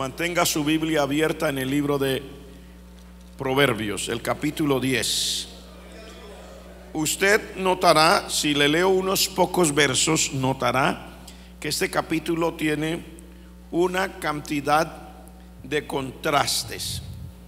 Mantenga su Biblia abierta en el libro de Proverbios, el capítulo 10. Usted notará, si le leo unos pocos versos, notará que este capítulo tiene una cantidad de contrastes.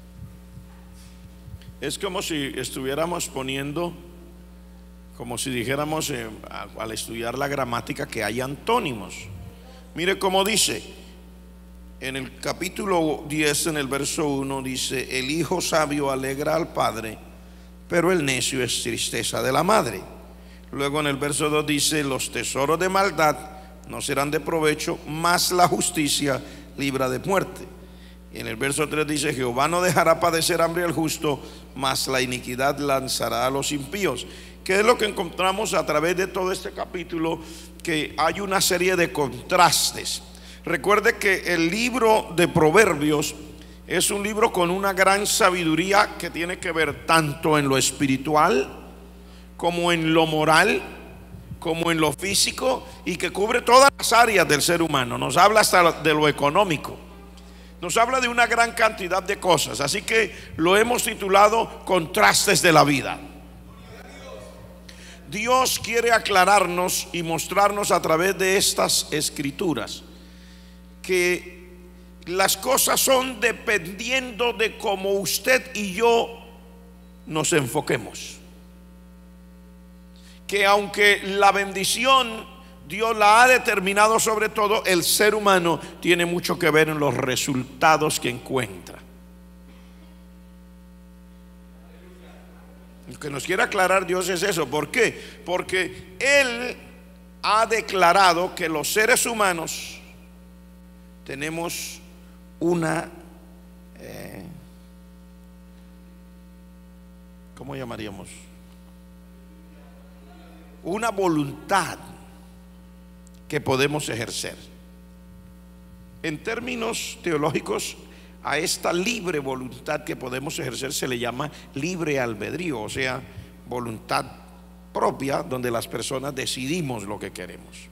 Es como si estuviéramos poniendo, como si dijéramos al estudiar la gramática, que hay antónimos. Mire cómo dice en el capítulo 10, en el verso 1, dice: el hijo sabio alegra al padre, pero el necio es tristeza de la madre. Luego en el verso 2 dice: los tesoros de maldad no serán de provecho, mas la justicia libra de muerte. Y en el verso 3 dice: Jehová no dejará padecer hambre al justo, mas la iniquidad lanzará a los impíos. ¿Qué es lo que encontramos a través de todo este capítulo? Que hay una serie de contrastes. Recuerde que el libro de Proverbios es un libro con una gran sabiduría que tiene que ver tanto en lo espiritual como en lo moral, como en lo físico, y que cubre todas las áreas del ser humano. Nos habla hasta de lo económico, nos habla de una gran cantidad de cosas. Así que lo hemos titulado Contrastes de la vida. Dios quiere aclararnos y mostrarnos a través de estas escrituras que las cosas son dependiendo de cómo usted y yo nos enfoquemos. Que aunque la bendición Dios la ha determinado sobre todo, el ser humano tiene mucho que ver en los resultados que encuentra. Lo que nos quiere aclarar Dios es eso. ¿Por qué? Porque Él ha declarado que los seres humanos tenemos una ¿cómo llamaríamos? Una voluntad que podemos ejercer. En términos teológicos, a esta libre voluntad que podemos ejercer se le llama libre albedrío, o sea, voluntad propia, donde las personas decidimos lo que queremos.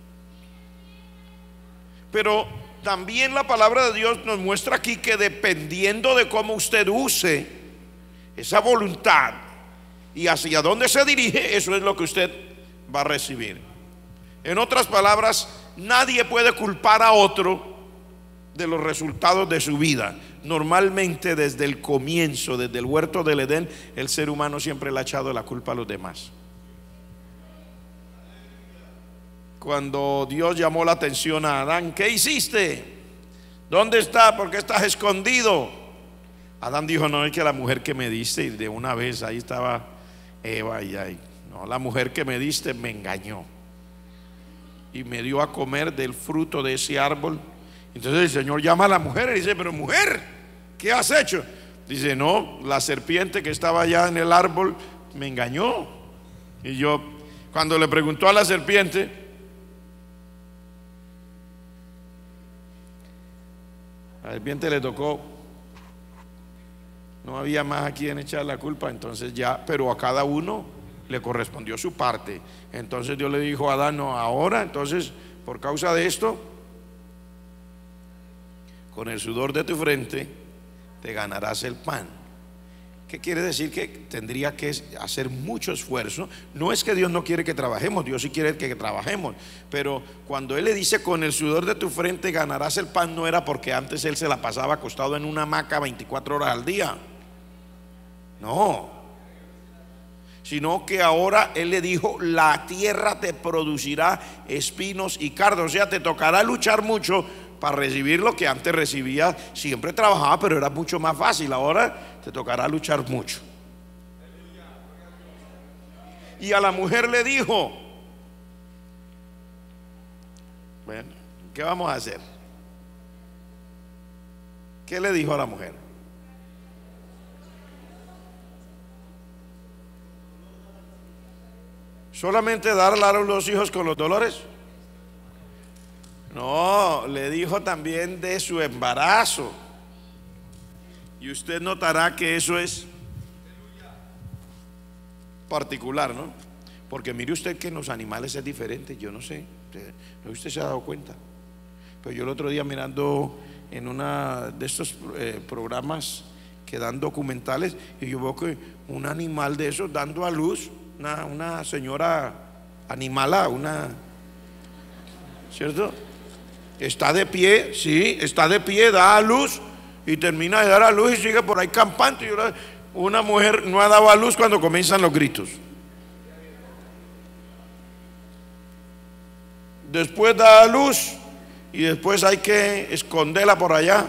Pero también la palabra de Dios nos muestra aquí que dependiendo de cómo usted use esa voluntad y hacia dónde se dirige, eso es lo que usted va a recibir. En otras palabras, nadie puede culpar a otro de los resultados de su vida. Normalmente desde el comienzo, desde el huerto del Edén, el ser humano siempre le ha echado la culpa a los demás. Cuando Dios llamó la atención a Adán: ¿qué hiciste? ¿Dónde está? ¿Por qué estás escondido? Adán dijo: no, es que la mujer que me diste, y de una vez ahí estaba Eva, y ahí, no, la mujer que me diste me engañó y me dio a comer del fruto de ese árbol. Entonces el Señor llama a la mujer y dice: pero mujer, ¿qué has hecho? Dice: no, la serpiente que estaba allá en el árbol me engañó. Y yo, cuando le preguntó a la serpiente, a la serpiente le tocó, no había más a quien echar la culpa, entonces ya, pero a cada uno le correspondió su parte. Entonces Dios le dijo a Adán: no, ahora, entonces, por causa de esto, con el sudor de tu frente te ganarás el pan. ¿Qué quiere decir? Que tendría que hacer mucho esfuerzo. No es que Dios no quiere que trabajemos, Dios sí quiere que trabajemos, pero cuando Él le dice: con el sudor de tu frente ganarás el pan, no era porque antes Él se la pasaba acostado en una hamaca 24 horas al día. No, sino que ahora Él le dijo: la tierra te producirá espinos y cardos. O sea, te tocará luchar mucho para recibir lo que antes recibía. Siempre trabajaba, pero era mucho más fácil. Ahora te tocará luchar mucho. Y a la mujer le dijo: bueno, ¿qué vamos a hacer? ¿Qué le dijo a la mujer? ¿Solamente darle a los hijos con los dolores? No, le dijo también de su embarazo. Y usted notará que eso es particular, ¿no? Porque mire usted que en los animales es diferente. Yo no sé, usted se ha dado cuenta. Pero yo el otro día mirando en una de estos programas que dan documentales, y yo veo que un animal de esos dando a luz, una señora animala, ¿cierto? Está de pie, sí, está de pie, da a luz y termina de dar a luz y sigue por ahí campante. Una mujer no ha dado a luz cuando comienzan los gritos. Después da a luz y después hay que esconderla por allá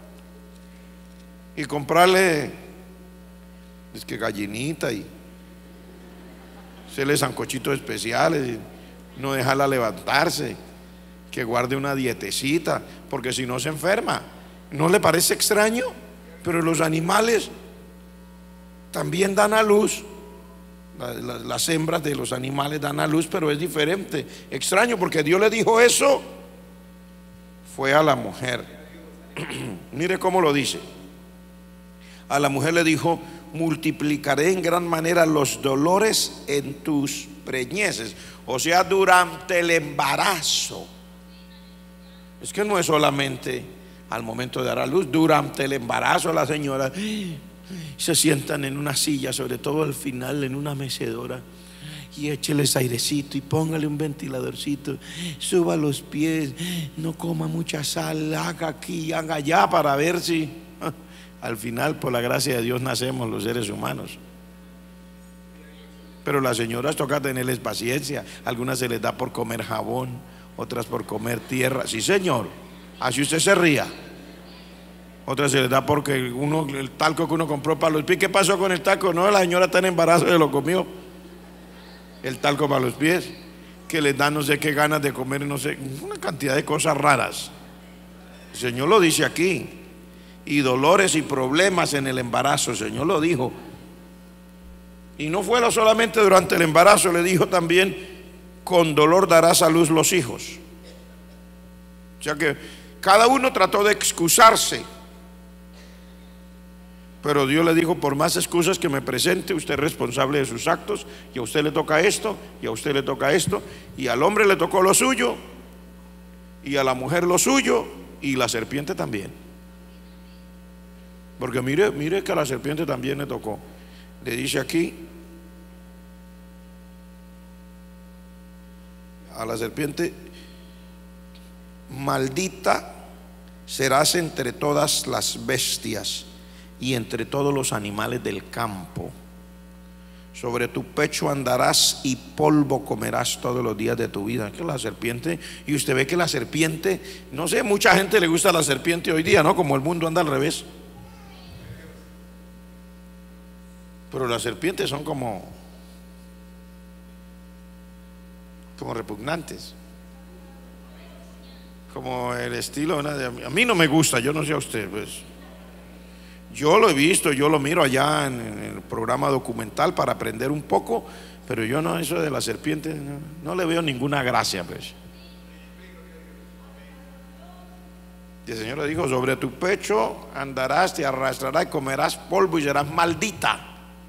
y comprarle, es que gallinita y hacerle sancochitos especiales y no dejarla levantarse, que guarde una dietecita, porque si no se enferma. ¿No le parece extraño? Pero los animales también dan a luz. Las hembras de los animales dan a luz, pero es diferente. Extraño, porque Dios le dijo eso fue a la mujer. Mire cómo lo dice. A la mujer le dijo: multiplicaré en gran manera los dolores en tus preñeces. O sea, durante el embarazo. Es que no es solamente al momento de dar a luz. Durante el embarazo las señoras se sientan en una silla, sobre todo al final en una mecedora, y écheles airecito y póngale un ventiladorcito, suba los pies, no coma mucha sal, haga aquí, haga allá, para ver si al final, por la gracia de Dios, nacemos los seres humanos. Pero las señoras toca tenerles paciencia. Algunas se les da por comer jabón, otras por comer tierra. Sí, señor, así usted se ría. Otras se les da porque el talco que uno compró para los pies. ¿Qué pasó con el talco? No, la señora está en embarazo, se lo comió. El talco para los pies, que les da no sé qué ganas de comer, no sé, una cantidad de cosas raras. El Señor lo dice aquí. Y dolores y problemas en el embarazo, el Señor lo dijo. Y no fue solamente durante el embarazo, le dijo también: con dolor darás a luz los hijos. O sea que cada uno trató de excusarse, pero Dios le dijo: por más excusas que me presente, usted es responsable de sus actos, y a usted le toca esto, y a usted le toca esto, y al hombre le tocó lo suyo, y a la mujer lo suyo, y la serpiente también. Porque mire que a la serpiente también le tocó. Le dice aquí a la serpiente: maldita serás entre todas las bestias y entre todos los animales del campo. Sobre tu pecho andarás y polvo comerás todos los días de tu vida. Que la serpiente, y usted ve que la serpiente, no sé, mucha gente le gusta la serpiente hoy día, ¿no? Como el mundo anda al revés. Pero las serpientes son como repugnantes, como el estilo a mí no me gusta, yo no sé a usted, pues yo lo he visto, yo lo miro allá en el programa documental para aprender un poco, pero yo no, eso de la serpiente no le veo ninguna gracia, pues. Y el Señor le dijo: sobre tu pecho andarás, te arrastrarás y comerás polvo y serás maldita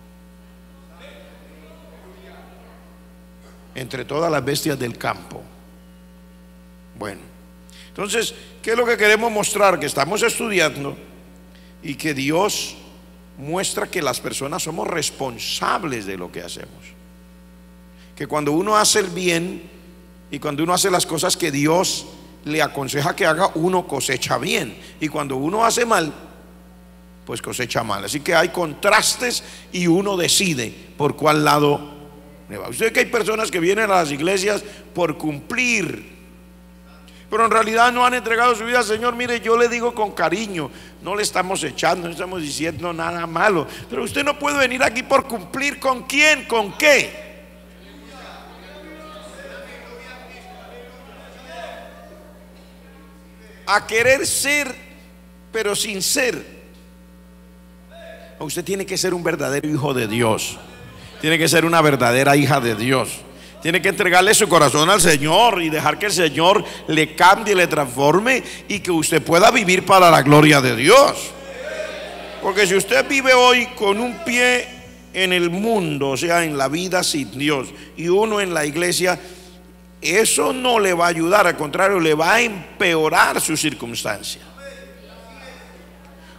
entre todas las bestias del campo. Bueno, entonces, ¿qué es lo que queremos mostrar? Que estamos estudiando y que Dios muestra que las personas somos responsables de lo que hacemos. Que cuando uno hace el bien y cuando uno hace las cosas que Dios le aconseja que haga, uno cosecha bien. Y cuando uno hace mal, pues cosecha mal. Así que hay contrastes y uno decide por cuál lado. Usted ve que hay personas que vienen a las iglesias por cumplir, pero en realidad no han entregado su vida al Señor. Mire, yo le digo con cariño, no le estamos echando, no estamos diciendo nada malo, pero usted no puede venir aquí por cumplir. ¿Con quién? ¿Con qué? A querer ser, pero sin ser. Usted tiene que ser un verdadero hijo de Dios. Tiene que ser una verdadera hija de Dios. Tiene que entregarle su corazón al Señor y dejar que el Señor le cambie, le transforme, y que usted pueda vivir para la gloria de Dios. Porque si usted vive hoy con un pie en el mundo, o sea, en la vida sin Dios, y uno en la iglesia, eso no le va a ayudar, al contrario, le va a empeorar su circunstancia.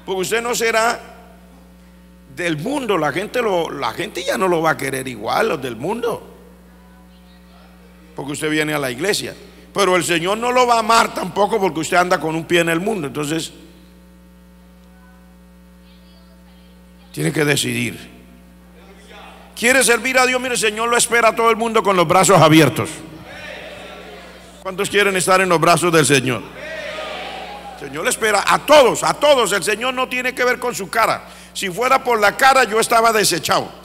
Porque usted no será del mundo. La gente ya no lo va a querer igual, los del mundo, porque usted viene a la iglesia. Pero el Señor no lo va a amar tampoco porque usted anda con un pie en el mundo. Entonces tiene que decidir. ¿Quiere servir a Dios? Mire, el Señor lo espera a todo el mundo con los brazos abiertos. ¿Cuántos quieren estar en los brazos del Señor? El Señor le espera a todos, a todos. El Señor no tiene que ver con su cara. Si fuera por la cara, yo estaba desechado.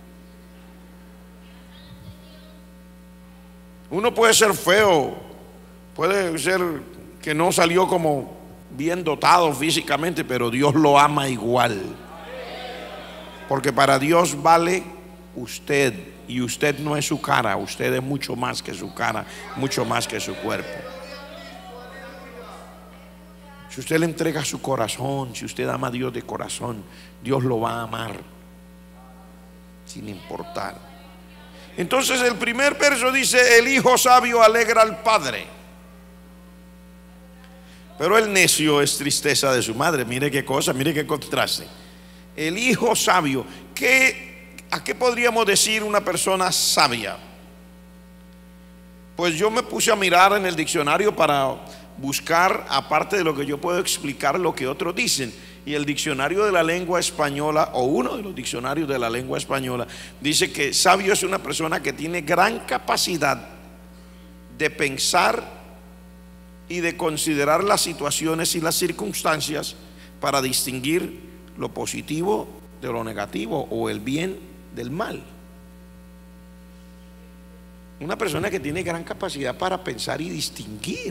Uno puede ser feo, puede ser que no salió como bien dotado físicamente, pero Dios lo ama igual. Porque para Dios vale usted, y usted no es su cara, usted es mucho más que su cara, mucho más que su cuerpo. Si usted le entrega su corazón, si usted ama a Dios de corazón, Dios lo va a amar sin importar. Entonces el primer verso dice: el hijo sabio alegra al padre, pero el necio es tristeza de su madre. Mire qué cosa, mire qué contraste. El hijo sabio, ¿a qué podríamos decir una persona sabia? Pues yo me puse a mirar en el diccionario para buscar, aparte de lo que yo puedo explicar, lo que otros dicen. Y el diccionario de la lengua española, o uno de los diccionarios de la lengua española, dice que sabio es una persona que tiene gran capacidad de pensar y de considerar las situaciones y las circunstancias para distinguir lo positivo de lo negativo o el bien del mal. Una persona que tiene gran capacidad para pensar y distinguir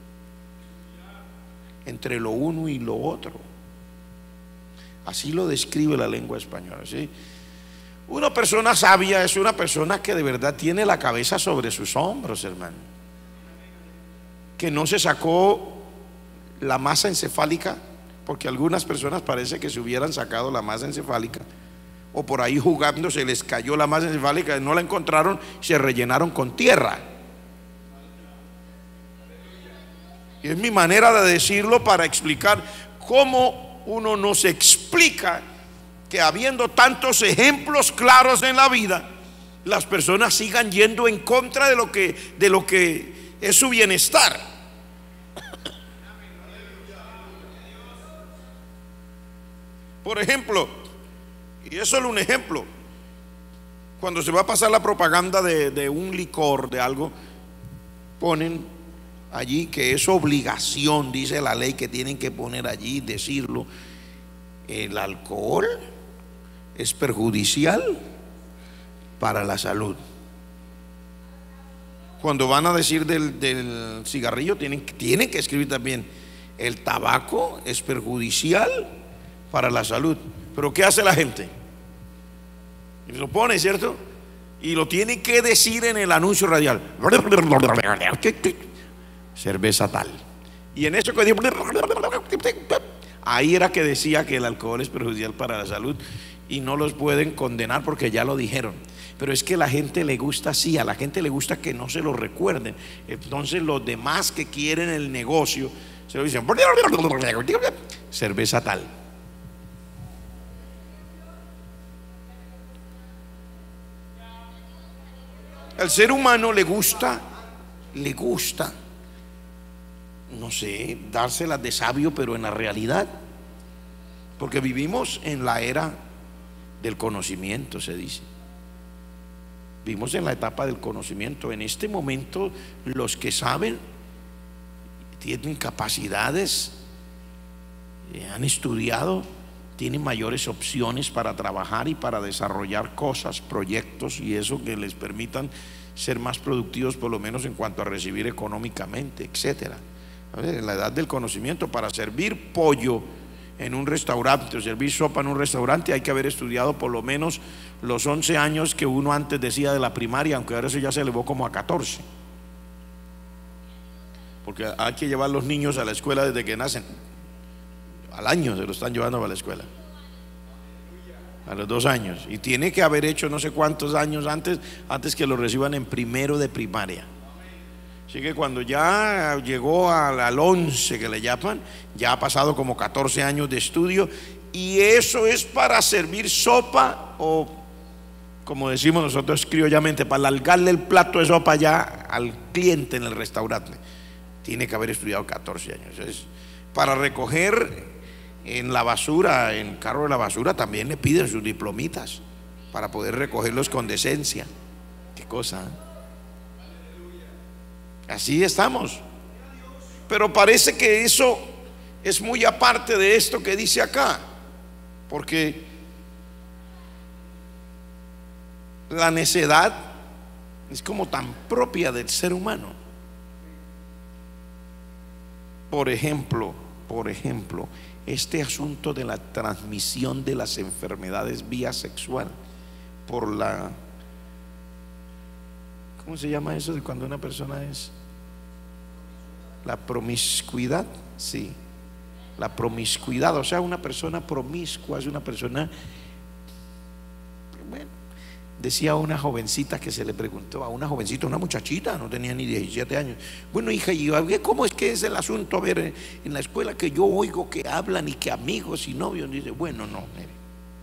entre lo uno y lo otro. Así lo describe la lengua española, ¿sí? Una persona sabia es una persona que de verdad tiene la cabeza sobre sus hombros, hermano, que no se sacó la masa encefálica, porque algunas personas parece que se hubieran sacado la masa encefálica, o por ahí jugando se les cayó la masa encefálica, no la encontraron, se rellenaron con tierra. Y es mi manera de decirlo para explicar cómo uno no se explica que, habiendo tantos ejemplos claros en la vida, las personas sigan yendo en contra de lo que es su bienestar. Por ejemplo, y es solo un ejemplo, cuando se va a pasar la propaganda de un licor, de algo, ponen allí que es obligación, dice la ley, que tienen que poner allí, decirlo: el alcohol es perjudicial para la salud. Cuando van a decir del cigarrillo, tienen que escribir también: el tabaco es perjudicial para la salud. Pero ¿qué hace la gente? Y lo pone, ¿cierto? Y lo tiene que decir en el anuncio radial: cerveza tal. Y en eso que dijo, ahí era que decía que el alcohol es perjudicial para la salud, y no los pueden condenar porque ya lo dijeron. Pero es que a la gente le gusta así, a la gente le gusta que no se lo recuerden. Entonces los demás que quieren el negocio se lo dicen: cerveza tal. Al ser humano le gusta, no sé, dárselas de sabio, pero en la realidad, porque vivimos en la era del conocimiento, se dice. Vivimos en la etapa del conocimiento. En este momento, los que saben tienen capacidades, han estudiado, tienen mayores opciones para trabajar y para desarrollar cosas, proyectos y eso que les permitan ser más productivos, por lo menos en cuanto a recibir económicamente, etcétera. En la edad del conocimiento, para servir pollo en un restaurante o servir sopa en un restaurante, hay que haber estudiado por lo menos los 11 años que uno antes decía de la primaria, aunque ahora eso ya se elevó como a 14, porque hay que llevar a los niños a la escuela desde que nacen. Al año se lo están llevando a la escuela, a los 2 años, y tiene que haber hecho no sé cuántos años antes que lo reciban en primero de primaria. Así que cuando ya llegó al 11 que le llaman, ya ha pasado como 14 años de estudio, y eso es para servir sopa, o como decimos nosotros criollamente, para alargarle el plato de sopa ya al cliente en el restaurante. Tiene que haber estudiado 14 años. Es para recoger en la basura, en carro de la basura, también le piden sus diplomitas para poder recogerlos con decencia. Qué cosa, ¿eh? Así estamos. Pero parece que eso es muy aparte de esto que dice acá, porque la necedad es como tan propia del ser humano. Por ejemplo, este asunto de la transmisión de las enfermedades vía sexual por la, ¿cómo se llama eso de cuando una persona es? La promiscuidad, sí. La promiscuidad, o sea, una persona promiscua es una persona, bueno, decía una jovencita que se le preguntó a una jovencita, una muchachita, no tenía ni 17 años. Bueno, hija, ¿y cómo es que es el asunto? A ver, en la escuela que yo oigo que hablan y que amigos y novios. Dice, bueno, no, mire,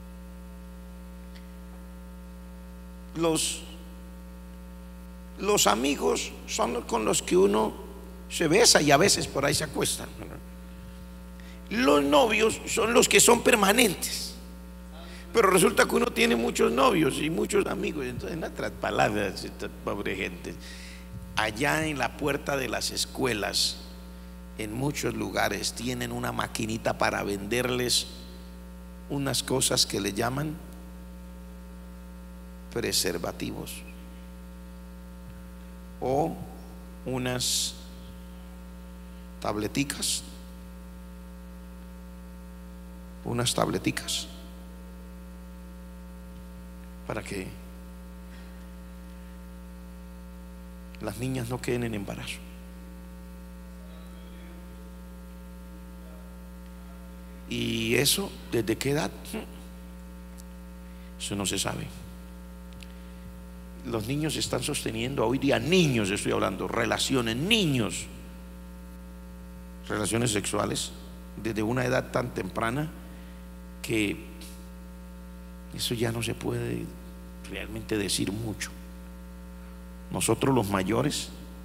los amigos son con los que uno se besa y a veces por ahí se acuestan. Los novios son los que son permanentes. Pero resulta que uno tiene muchos novios y muchos amigos. Entonces, en otras palabras, esta pobre gente, allá en la puerta de las escuelas, en muchos lugares tienen una maquinita para venderles unas cosas que le llaman preservativos, o unas tableticas, para que las niñas no queden en embarazo. ¿Y eso desde qué edad? Eso no se sabe. Los niños están sosteniendo hoy día, niños estoy hablando, relaciones sexuales desde una edad tan temprana que eso ya no se puede realmente decir mucho. Nosotros los mayores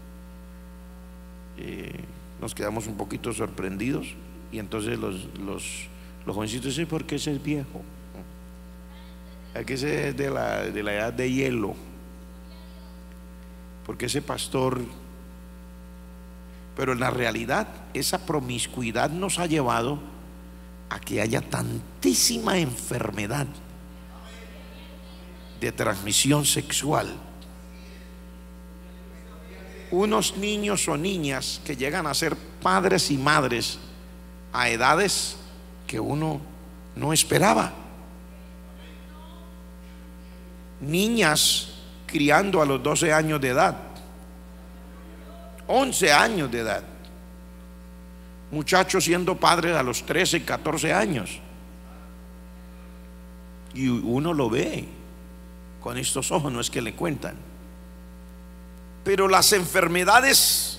nos quedamos un poquito sorprendidos, y entonces los jovencitos dicen, ¿por qué ese es viejo? Aquí ese es de la edad de hielo, porque ese pastor. Pero en la realidad esa promiscuidad nos ha llevado a que haya tantísima enfermedad de transmisión sexual. Unos niños o niñas que llegan a ser padres y madres a edades que uno no esperaba. Niñas criando a los 12 años de edad, 11 años de edad, muchachos siendo padres a los 13, 14 años, y uno lo ve con estos ojos, no es que le cuentan. Pero las enfermedades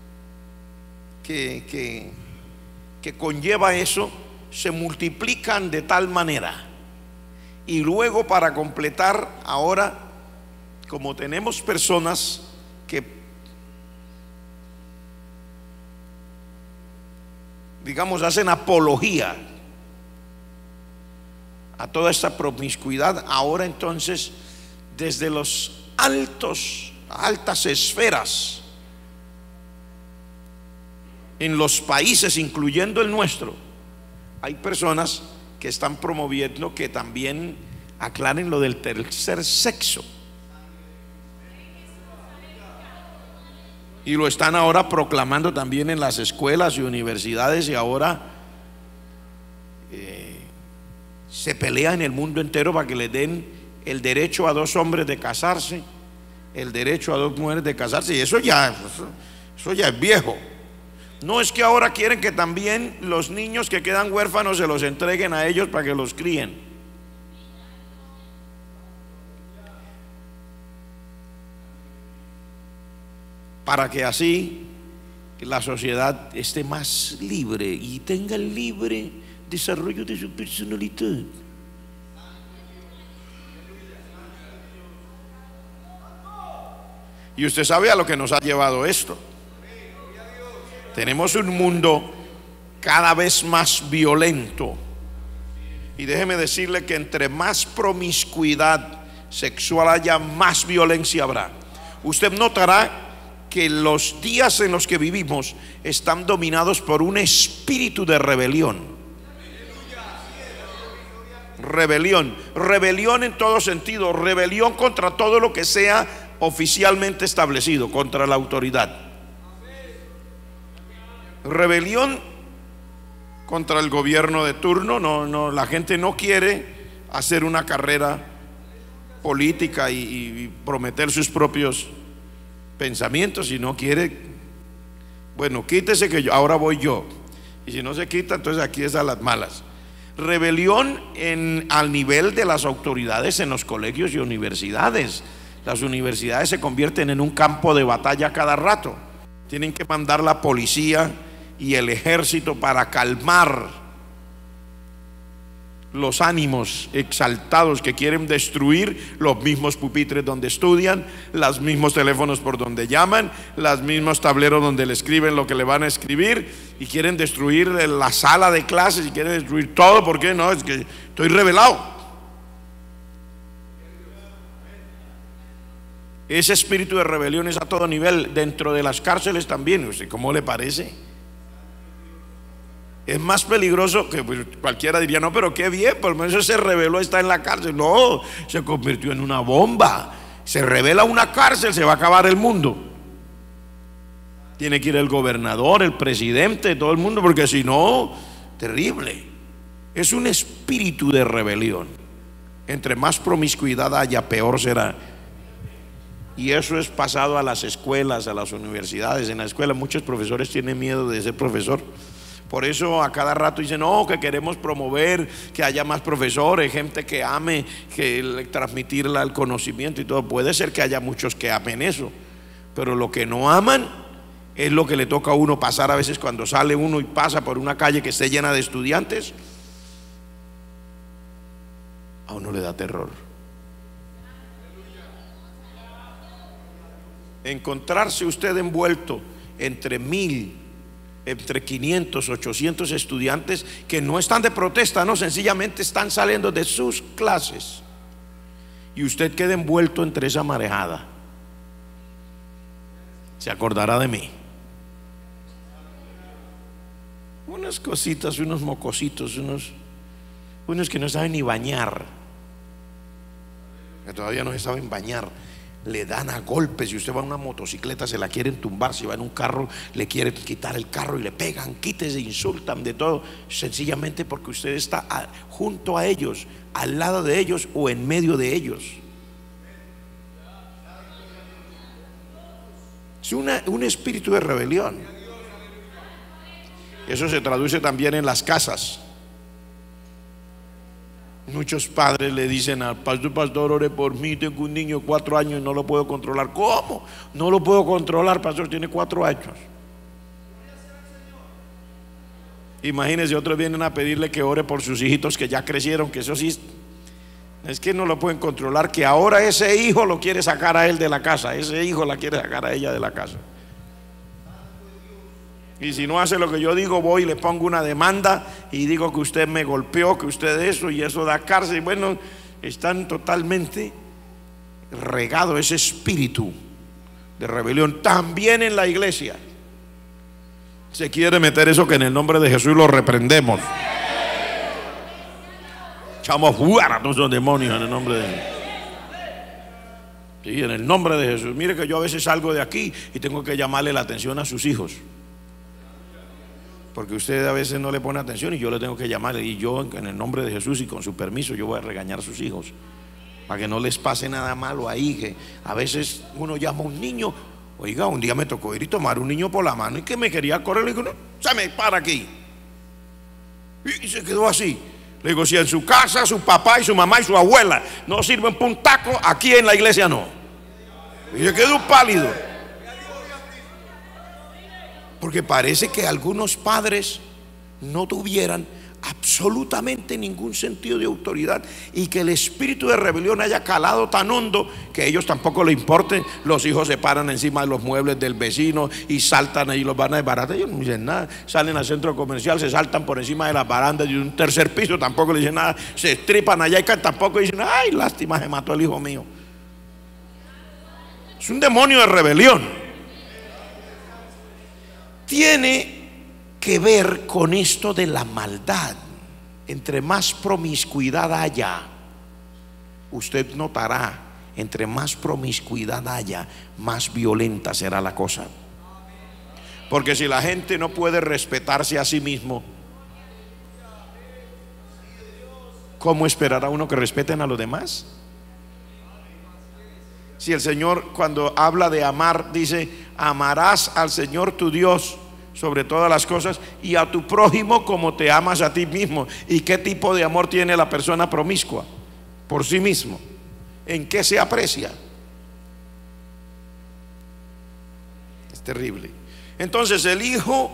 que conlleva eso se multiplican de tal manera. Y luego, para completar, ahora, como tenemos personas que, digamos, hacen apología a toda esta promiscuidad, ahora entonces desde los altas esferas en los países, incluyendo el nuestro, hay personas que están promoviendo que también aclaren lo del tercer sexo, y lo están ahora proclamando también en las escuelas y universidades, y ahora se pelea en el mundo entero para que le den el derecho a 2 hombres de casarse, el derecho a 2 mujeres de casarse, y eso ya es viejo. No es que ahora quieren que también los niños que quedan huérfanos se los entreguen a ellos para que los críen. para que así la sociedad esté más libre y tenga el libre desarrollo de su personalidad. Y usted sabe a lo que nos ha llevado esto. Tenemos un mundo cada vez más violento. Y déjeme decirle que entre más promiscuidad sexual haya, más violencia habrá. Usted notará que los días en los que vivimos están dominados por un espíritu de rebelión. Rebelión en todo sentido, rebelión contra todo lo que sea oficialmente establecido, contra la autoridad. Rebelión contra el gobierno de turno. No, la gente no quiere hacer una carrera política y prometer sus propios pensamientos, sino quiere, bueno, quítese que ahora voy yo, y si no se quita, entonces aquí es a las malas. Rebelión al nivel de las autoridades en los colegios y universidades. Las universidades se convierten en un campo de batalla cada rato. Tienen que mandar la policía y el ejército para calmar los ánimos exaltados que quieren destruir los mismos pupitres donde estudian, los mismos teléfonos por donde llaman, los mismos tableros donde le escriben lo que le van a escribir, y quieren destruir la sala de clases y quieren destruir todo. ¿Por qué? No, es que estoy rebelado. Ese espíritu de rebelión es a todo nivel, dentro de las cárceles también. ¿Cómo le parece? Es más peligroso que, pues, cualquiera diría, no, pero qué bien, por lo menos se rebeló, está en la cárcel. No, se convirtió en una bomba. Se rebela una cárcel, se va a acabar el mundo. Tiene que ir el gobernador, el presidente, todo el mundo, porque si no, terrible. Es un espíritu de rebelión. Entre más promiscuidad haya, peor será. Y eso es pasado a las escuelas, a las universidades. En la escuela muchos profesores tienen miedo de ser profesor. Por eso a cada rato dicen, no, que queremos promover que haya más profesores, gente que ame, que transmitirle el conocimiento y todo. Puede ser que haya muchos que amen eso, pero lo que no aman es lo que le toca a uno pasar a veces cuando sale uno y pasa por una calle que esté llena de estudiantes. A uno le da terror. Encontrarse usted envuelto entre 1000, entre 500, 800 estudiantes que no están de protesta, no, sencillamente están saliendo de sus clases, y usted queda envuelto entre esa marejada, se acordará de mí. Unas cositas, unos mocositos, unos que no saben ni bañar, que todavía no se saben bañar, le dan a golpes. Si usted va en una motocicleta, se la quieren tumbar. Si va en un carro, le quieren quitar el carro y le pegan, quítese, insultan, de todo, sencillamente porque usted está junto a ellos, al lado de ellos o en medio de ellos. Es un espíritu de rebelión. Eso se traduce también en las casas. Muchos padres le dicen al pastor, pastor, ore por mí, tengo un niño de 4 años y no lo puedo controlar. ¿Cómo? No lo puedo controlar, pastor, tiene 4 años. Imagínense, otros vienen a pedirle que ore por sus hijitos que ya crecieron, que eso sí, es que no lo pueden controlar, que ahora ese hijo lo quiere sacar a él de la casa, ese hijo la quiere sacar a ella de la casa. Y si no hace lo que yo digo, voy y le pongo una demanda y digo que usted me golpeó, que usted eso, y eso da cárcel. Bueno, están totalmente regado ese espíritu de rebelión. También en la iglesia se quiere meter eso, que en el nombre de Jesús lo reprendemos. Echamos fuera a todos los demonios en el nombre de Jesús. Sí, en el nombre de Jesús. Mire que yo a veces salgo de aquí y tengo que llamarle la atención a sus hijos, porque usted a veces no le pone atención y yo le tengo que llamar, y yo en el nombre de Jesús y con su permiso yo voy a regañar a sus hijos para que no les pase nada malo ahí. Que a veces uno llama a un niño. Oiga, un día me tocó ir y tomar un niño por la mano y que me quería correr. Le digo, no, se me para aquí, y se quedó así. Le digo, si en su casa su papá y su mamá y su abuela no sirven para un taco, aquí en la iglesia no. Y se quedó pálido. Porque parece que algunos padres no tuvieran absolutamente ningún sentido de autoridad, y que el espíritu de rebelión haya calado tan hondo que a ellos tampoco les importe. Los hijos se paran encima de los muebles del vecino y saltan ahí, los van a desbaratar. Ellos no dicen nada. Salen al centro comercial, se saltan por encima de las barandas de un tercer piso, tampoco le dicen nada. Se estripan allá y tampoco dicen: ay, lástima, se mató el hijo mío. Es un demonio de rebelión. Tiene que ver con esto de la maldad. Entre más promiscuidad haya, usted notará, entre más promiscuidad haya, más violenta será la cosa. Porque si la gente no puede respetarse a sí mismo, ¿cómo esperará uno que respeten a los demás? Si el Señor, cuando habla de amar, dice: amarás al Señor tu Dios sobre todas las cosas y a tu prójimo como te amas a ti mismo. ¿Y qué tipo de amor tiene la persona promiscua? Por sí mismo. ¿En qué se aprecia? Es terrible. Entonces el hijo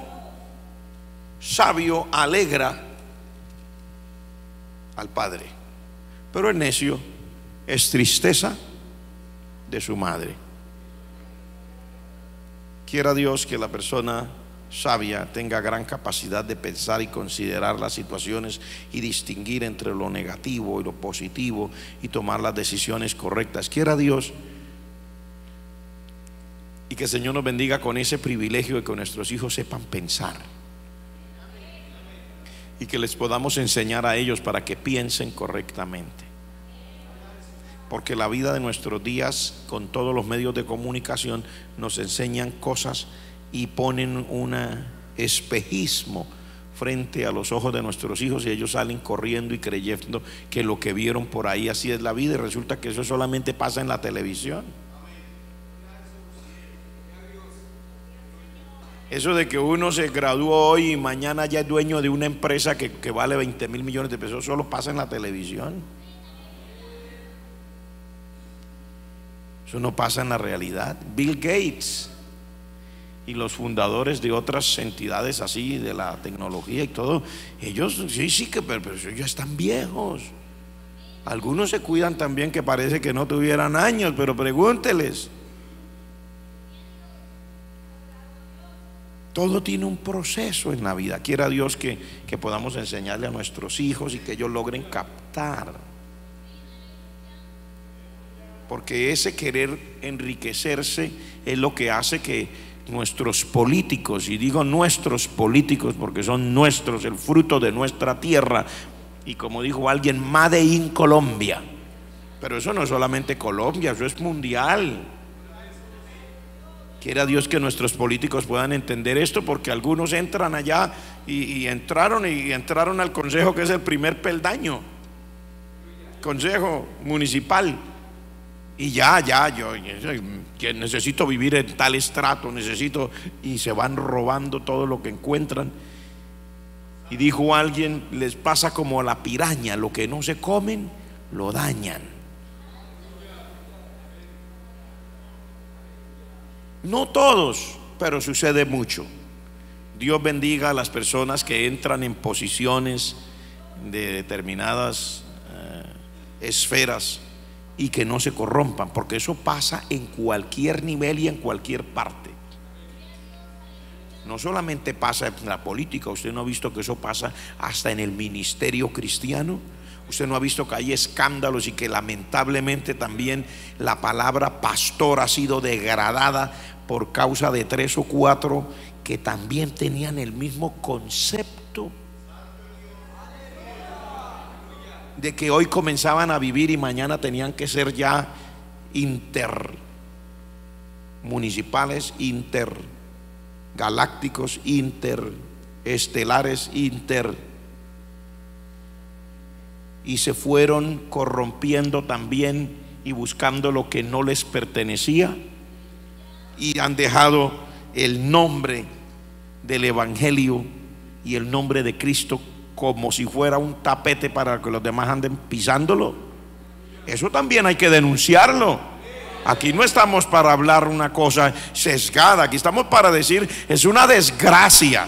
sabio alegra al padre, pero el necio es tristeza de su madre. Quiera Dios que la persona sabia tenga gran capacidad de pensar y considerar las situaciones y distinguir entre lo negativo y lo positivo y tomar las decisiones correctas. Quiera Dios, y que el Señor nos bendiga con ese privilegio de que nuestros hijos sepan pensar y que les podamos enseñar a ellos para que piensen correctamente. Porque la vida de nuestros días, con todos los medios de comunicación, nos enseñan cosas y ponen un espejismo frente a los ojos de nuestros hijos, y ellos salen corriendo y creyendo que lo que vieron por ahí así es la vida, y resulta que eso solamente pasa en la televisión. Eso de que uno se graduó hoy y mañana ya es dueño de una empresa que vale 20,000 millones de pesos, solo pasa en la televisión. Eso no pasa en la realidad. Bill Gates y los fundadores de otras entidades así de la tecnología y todo, ellos sí que pero ellos ya están viejos. Algunos se cuidan también que parece que no tuvieran años, pero pregúnteles. Todo tiene un proceso en la vida. Quiera Dios que podamos enseñarle a nuestros hijos y que ellos logren captar, porque ese querer enriquecerse es lo que hace que nuestros políticos, y digo nuestros políticos porque son nuestros, el fruto de nuestra tierra, y como dijo alguien, Made in Colombia. Pero eso no es solamente Colombia, eso es mundial. Quiera Dios que nuestros políticos puedan entender esto, porque algunos entran allá y entraron al consejo, que es el primer peldaño, consejo municipal. Y yo que necesito vivir en tal estrato, y se van robando todo lo que encuentran. Y dijo alguien, les pasa como a la piraña: lo que no se comen, lo dañan. No todos, pero sucede mucho. Dios bendiga a las personas que entran en posiciones de determinadas esferas y que no se corrompan, porque eso pasa en cualquier nivel y en cualquier parte. No solamente pasa en la política. Usted no ha visto que eso pasa hasta en el ministerio cristiano. Usted no ha visto que hay escándalos y que lamentablemente también la palabra pastor ha sido degradada por causa de 3 o 4 que también tenían el mismo concepto de que hoy comenzaban a vivir y mañana tenían que ser ya intermunicipales, intergalácticos, interestelares, y se fueron corrompiendo también y buscando lo que no les pertenecía, y han dejado el nombre del Evangelio y el nombre de Cristo como si fuera un tapete para que los demás anden pisándolo. Eso también hay que denunciarlo. Aquí no estamos para hablar una cosa sesgada, aquí estamos para decir, es una desgracia.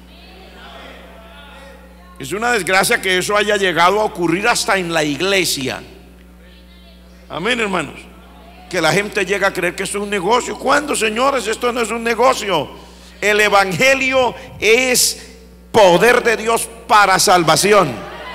Es una desgracia que eso haya llegado a ocurrir hasta en la iglesia. Amén, hermanos. Que la gente llega a creer que esto es un negocio. ¿Cuándo, señores? Esto no es un negocio. El evangelio es poder de Dios para salvación.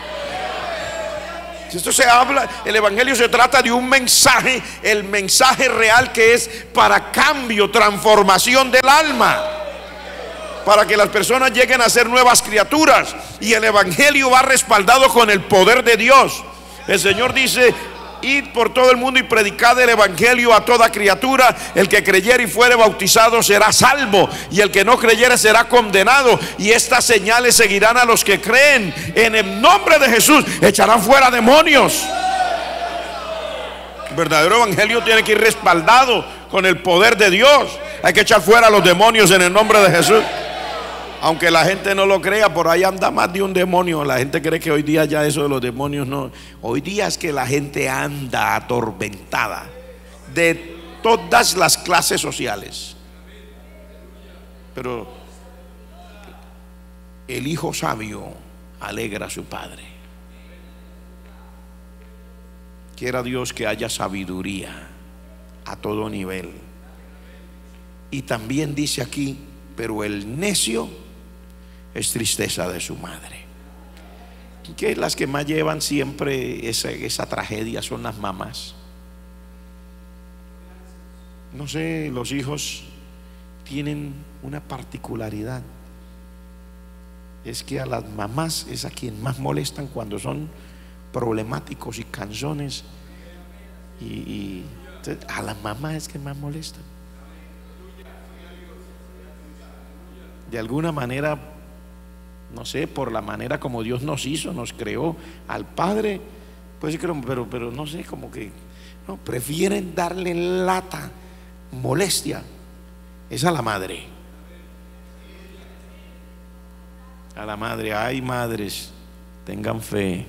Si esto se habla, el evangelio se trata de un mensaje, el mensaje real que es para cambio, transformación del alma, para que las personas lleguen a ser nuevas criaturas. Y el evangelio va respaldado con el poder de Dios. El Señor dice: id por todo el mundo y predicad el evangelio a toda criatura. El que creyere y fuere bautizado será salvo, y el que no creyere será condenado. Y estas señales seguirán a los que creen. En el nombre de Jesús echarán fuera demonios. El verdadero evangelio tiene que ir respaldado con el poder de Dios. Hay que echar fuera a los demonios en el nombre de Jesús. Aunque la gente no lo crea, por ahí anda más de un demonio. La gente cree que hoy día ya eso de los demonios no. Hoy día es que la gente anda atormentada de todas las clases sociales. Pero el hijo sabio alegra a su padre. Quiera Dios que haya sabiduría a todo nivel. Y también dice aquí: pero el necio es tristeza de su madre. Que las que más llevan siempre esa tragedia son las mamás. No sé, los hijos tienen una particularidad. Es que a las mamás es a quien más molestan cuando son problemáticos y canzones. Y a las mamás es que más molestan. De alguna manera, no sé, por la manera como Dios nos hizo, nos creó, al padre, pues pero no sé, como que no, prefieren darle lata, molestia, es a la madre. A la madre. Ay, madres, tengan fe.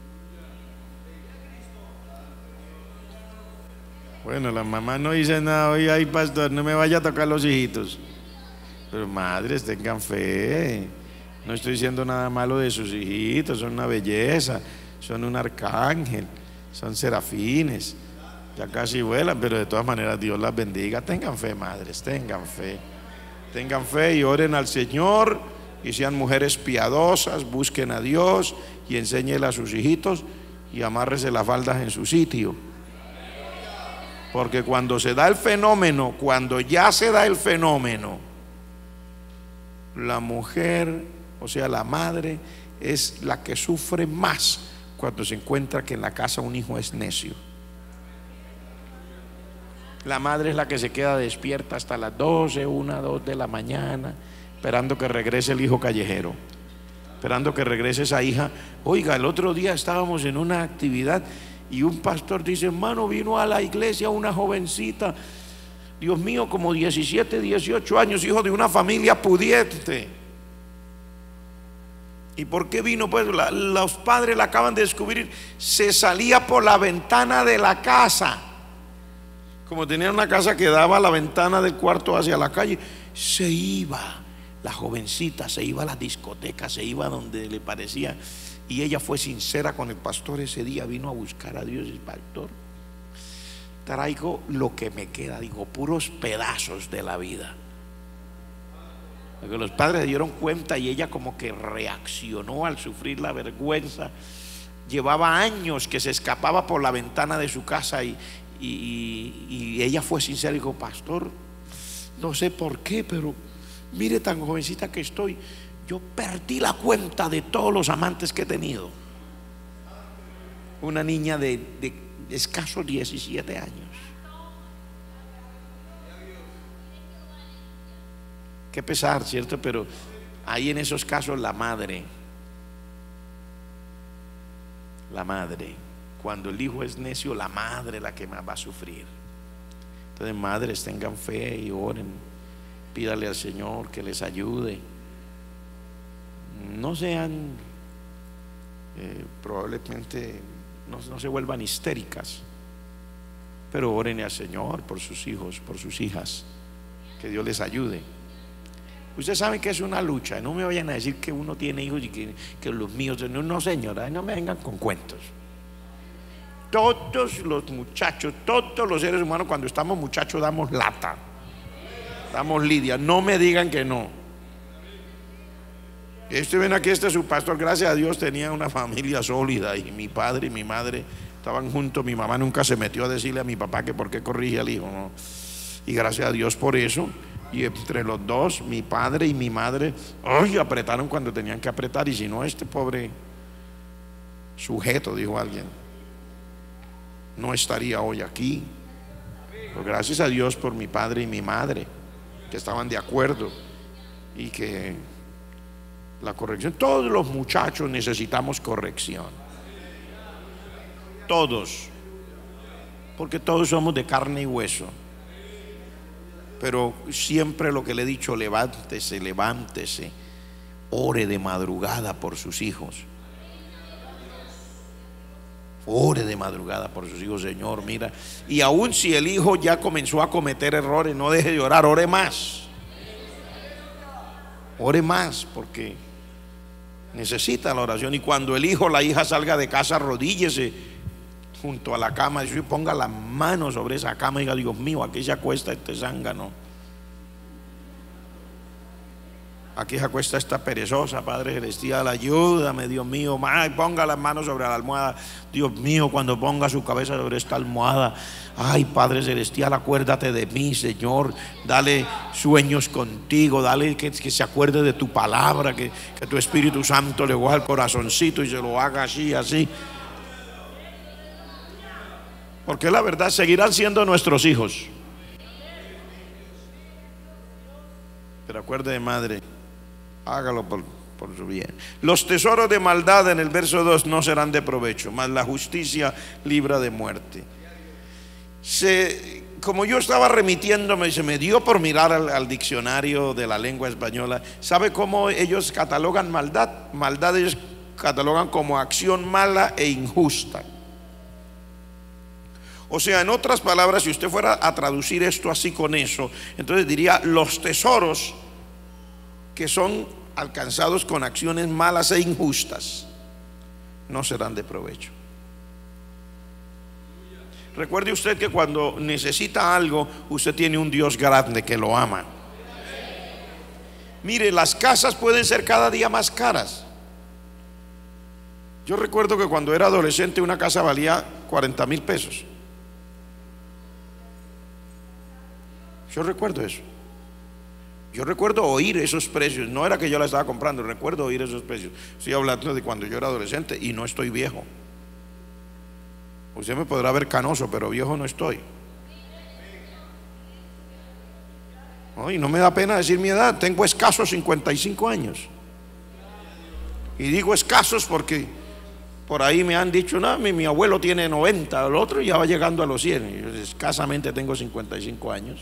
Bueno, la mamá no dice nada hoy: ay, pastor, no me vaya a tocar los hijitos. Pero madres, tengan fe. No estoy diciendo nada malo de sus hijitos. Son una belleza, son un arcángel, son serafines, ya casi vuelan, pero de todas maneras Dios las bendiga. Tengan fe, madres, tengan fe. Tengan fe y oren al Señor, y sean mujeres piadosas. Busquen a Dios y enséñenle a sus hijitos, y amárrese las faldas en su sitio. Porque cuando se da el fenómeno, cuando ya se da el fenómeno, la mujer, o sea la madre, es la que sufre más cuando se encuentra que en la casa un hijo es necio. La madre es la que se queda despierta hasta las 12, 1, 2 de la mañana, esperando que regrese el hijo callejero, esperando que regrese esa hija. Oiga, el otro día estábamos en una actividad y un pastor dice: hermano, vino a la iglesia una jovencita, Dios mío, como 17, 18 años, hijo de una familia pudiente. ¿Y por qué vino? Pues los padres la acaban de descubrir. Se salía por la ventana de la casa. Como tenía una casa que daba la ventana del cuarto hacia la calle, se iba, la jovencita se iba a las discotecas, se iba donde le parecía. Y ella fue sincera con el pastor ese día, vino a buscar a Dios. Y el pastor: traigo lo que me queda, digo, puros pedazos de la vida. Porque los padres se dieron cuenta y ella como que reaccionó al sufrir la vergüenza. Llevaba años que se escapaba por la ventana de su casa y ella fue sincera y dijo: pastor, no sé por qué, pero mire tan jovencita que estoy, yo perdí la cuenta de todos los amantes que he tenido. Una niña de escasos 17 años. Qué pesar, ¿cierto? Pero ahí en esos casos la madre, cuando el hijo es necio, la madre es la que más va a sufrir. Entonces, madres, tengan fe y oren, pídale al Señor que les ayude. No sean probablemente no se vuelvan histéricas. Pero oren al Señor por sus hijos, por sus hijas, que Dios les ayude. Ustedes saben que es una lucha. No me vayan a decir que uno tiene hijos y que los míos. No, no, señora, no me vengan con cuentos. Todos los muchachos, todos los seres humanos, cuando estamos muchachos damos lata, damos lidia. No me digan que no. Ven aquí, este es su pastor. Gracias a Dios tenía una familia sólida, y mi padre y mi madre estaban juntos. Mi mamá nunca se metió a decirle a mi papá que por qué corrige al hijo, ¿no? Y gracias a Dios por eso. Y entre los dos, mi padre y mi madre, apretaron cuando tenían que apretar. Y si no, este pobre sujeto, dijo alguien, no estaría hoy aquí. Pero gracias a Dios por mi padre y mi madre, que estaban de acuerdo y que la corrección. Todos los muchachos necesitamos corrección. Todos. Porque todos somos de carne y hueso. Pero siempre lo que le he dicho, levántese, levántese, ore de madrugada por sus hijos. Ore de madrugada por sus hijos, Señor, mira. Y aun si el hijo ya comenzó a cometer errores, no deje de orar, ore más. Ore más, porque necesita la oración. Y cuando el hijo o la hija salga de casa, arrodíllese junto a la cama y ponga la mano sobre esa cama y diga: Dios mío, aquí se acuesta este zángano, aquí se acuesta esta perezosa, Padre celestial, ayúdame, Dios mío. Ay, ponga las manos sobre la almohada, Dios mío, cuando ponga su cabeza sobre esta almohada, ay, Padre celestial, acuérdate de mí, Señor. Dale sueños contigo, dale que se acuerde de tu palabra, que tu Espíritu Santo le coja el corazoncito y se lo haga así, así. Porque la verdad, seguirán siendo nuestros hijos. Pero acuerde, madre, hágalo por su bien. Los tesoros de maldad, en el verso 2, no serán de provecho, mas la justicia libra de muerte. Como yo estaba remitiéndome, se me dio por mirar al diccionario de la lengua española. ¿Sabe cómo ellos catalogan maldad? Maldad ellos catalogan como acción mala e injusta. O sea, en otras palabras, si usted fuera a traducir esto así con eso, entonces diría: los tesoros que son alcanzados con acciones malas e injustas no serán de provecho. Recuerde usted que cuando necesita algo, usted tiene un Dios grande que lo ama. Mire, las casas pueden ser cada día más caras. Yo recuerdo que cuando era adolescente una casa valía 40,000 pesos. Yo recuerdo eso. Yo recuerdo oír esos precios. No era que yo la estaba comprando, recuerdo oír esos precios. Estoy hablando de cuando yo era adolescente y no estoy viejo. Usted me podrá ver canoso, pero viejo no estoy. Y no me da pena decir mi edad. Tengo escasos 55 años. Y digo escasos porque por ahí me han dicho: no, mi abuelo tiene 90, el otro ya va llegando a los 100. Yo escasamente tengo 55 años.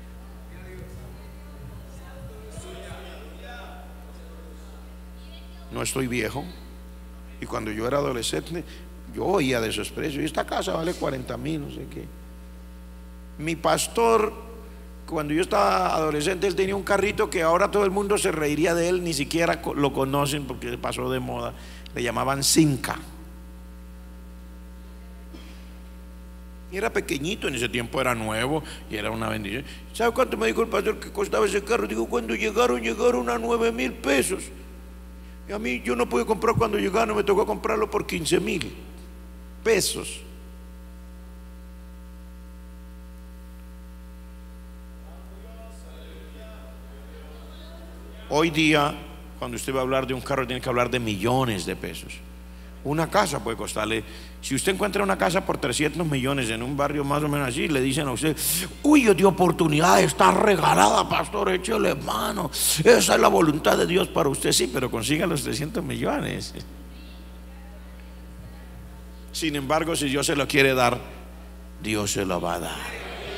No estoy viejo. Y cuando yo era adolescente, yo oía de esos precios. Y esta casa vale 40,000, no sé qué. Mi pastor, cuando yo estaba adolescente, él tenía un carrito que ahora todo el mundo se reiría de él. Ni siquiera lo conocen porque pasó de moda. Le llamaban Cinca. Y era pequeñito, en ese tiempo era nuevo y era una bendición. ¿Sabe cuánto me dijo el pastor que costaba ese carro? Digo, cuando llegaron a 9,000 pesos. Y a mí, yo no pude comprar cuando llegaron, me tocó comprarlo por 15,000 pesos. Hoy día, cuando usted va a hablar de un carro, tiene que hablar de millones de pesos. Una casa puede costarle, si usted encuentra una casa por 300 millones en un barrio más o menos así, le dicen a usted: uy, de oportunidad está regalada, pastor, échale mano, esa es la voluntad de Dios para usted. Sí, pero consiga los 300 millones. Sin embargo, si Dios se lo quiere dar, Dios se lo va a dar.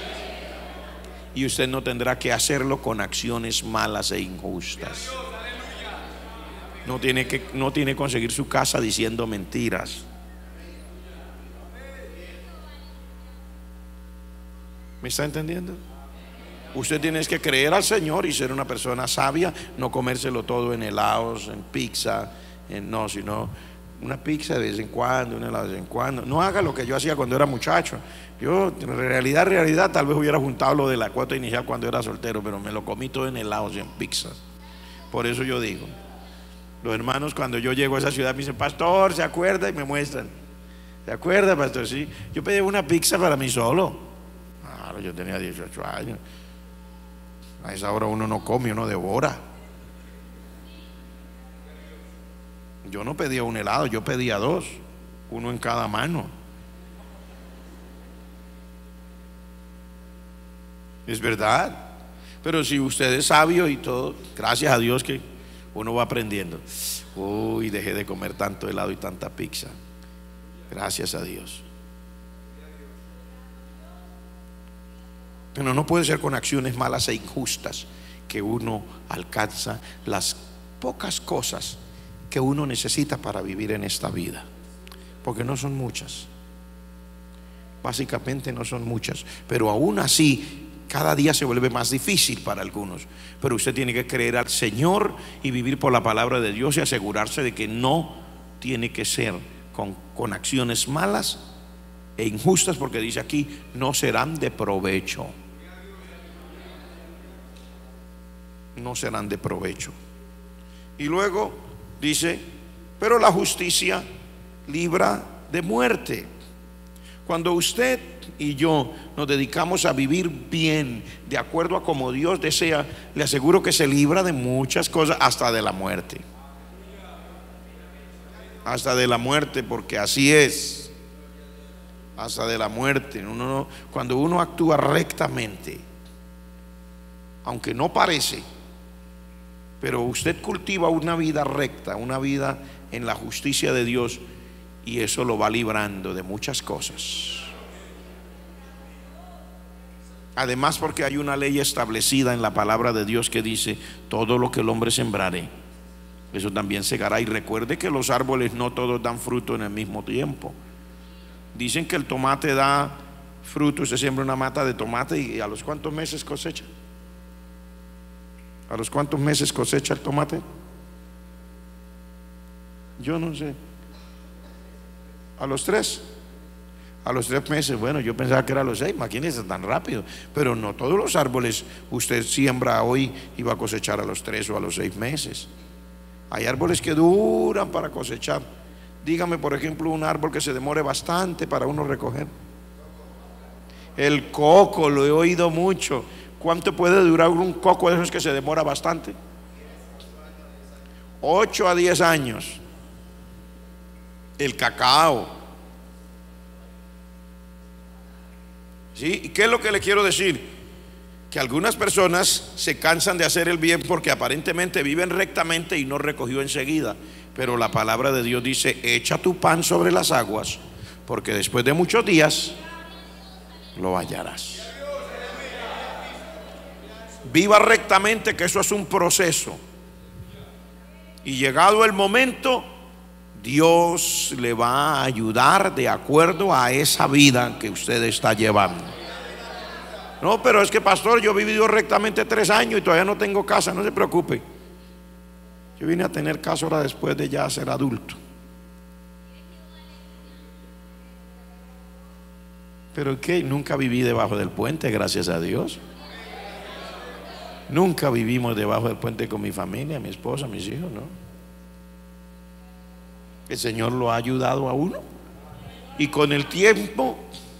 Y usted no tendrá que hacerlo con acciones malas e injustas. No tiene que conseguir su casa diciendo mentiras. ¿Me está entendiendo? Usted tiene que creer al Señor y ser una persona sabia, no comérselo todo en helados, en pizza, no, sino una pizza de vez en cuando, un helado de vez en cuando. No haga lo que yo hacía cuando era muchacho. Yo, en realidad, tal vez hubiera juntado lo de la cuota inicial cuando era soltero, pero me lo comí todo en helados y en pizzas. Por eso yo digo, los hermanos cuando yo llego a esa ciudad me dicen, pastor, ¿se acuerda? Y me muestran. ¿Se acuerda, pastor? Sí. Yo pedí una pizza para mí solo. Claro, yo tenía 18 años. A esa hora uno no come, uno devora. Yo no pedía un helado, yo pedía dos, uno en cada mano. Es verdad. Pero si usted es sabio y todo, gracias a Dios que uno va aprendiendo. Uy, dejé de comer tanto helado y tanta pizza. Gracias a Dios. Pero no puede ser con acciones malas e injustas que uno alcanza las pocas cosas que uno necesita para vivir en esta vida, porque no son muchas, básicamente no son muchas, pero aún así cada día se vuelve más difícil para algunos. Pero usted tiene que creer al Señor y vivir por la palabra de Dios y asegurarse de que no tiene que ser con acciones malas e injustas, porque dice aquí, no serán de provecho. No serán de provecho. Y luego dice, pero la justicia libra de muerte. Cuando usted y yo nos dedicamos a vivir bien, de acuerdo a como Dios desea, le aseguro que se libra de muchas cosas, hasta de la muerte. Hasta de la muerte, porque así es. Hasta de la muerte. Cuando uno actúa rectamente, aunque no parece, pero usted cultiva una vida recta, una vida en la justicia de Dios, y eso lo va librando de muchas cosas. Además, porque hay una ley establecida en la palabra de Dios que dice, todo lo que el hombre sembrare, eso también segará. Y recuerde que los árboles no todos dan fruto en el mismo tiempo. Dicen que el tomate da fruto, usted siembra una mata de tomate y ¿a los cuántos meses cosecha? ¿A los cuántos meses cosecha el tomate? Yo no sé. ¿A los 3? A los 3 meses. Bueno, yo pensaba que era a los 6. Imagínense, tan rápido. Pero no todos los árboles usted siembra hoy y va a cosechar a los 3 o a los 6 meses. Hay árboles que duran para cosechar. Dígame, por ejemplo, un árbol que se demore bastante para uno recoger. El coco, lo he oído mucho. ¿Cuánto puede durar un coco de esos que se demora bastante? 8 a 10 años. El cacao. ¿Sí? ¿Y qué es lo que le quiero decir? Que algunas personas se cansan de hacer el bien porque aparentemente viven rectamente y no recogió enseguida. Pero la palabra de Dios dice, echa tu pan sobre las aguas, porque después de muchos días lo hallarás. Viva rectamente, que eso es un proceso. Y llegado el momento, Dios le va a ayudar de acuerdo a esa vida que usted está llevando. No, pero es que pastor, yo he vivido rectamente 3 años y todavía no tengo casa. No se preocupe. Yo vine a tener casa ahora después de ya ser adulto. Pero que nunca viví debajo del puente, gracias a Dios. Nunca vivimos debajo del puente con mi familia, mi esposa, mis hijos, ¿no? El Señor lo ha ayudado a uno. Y con el tiempo,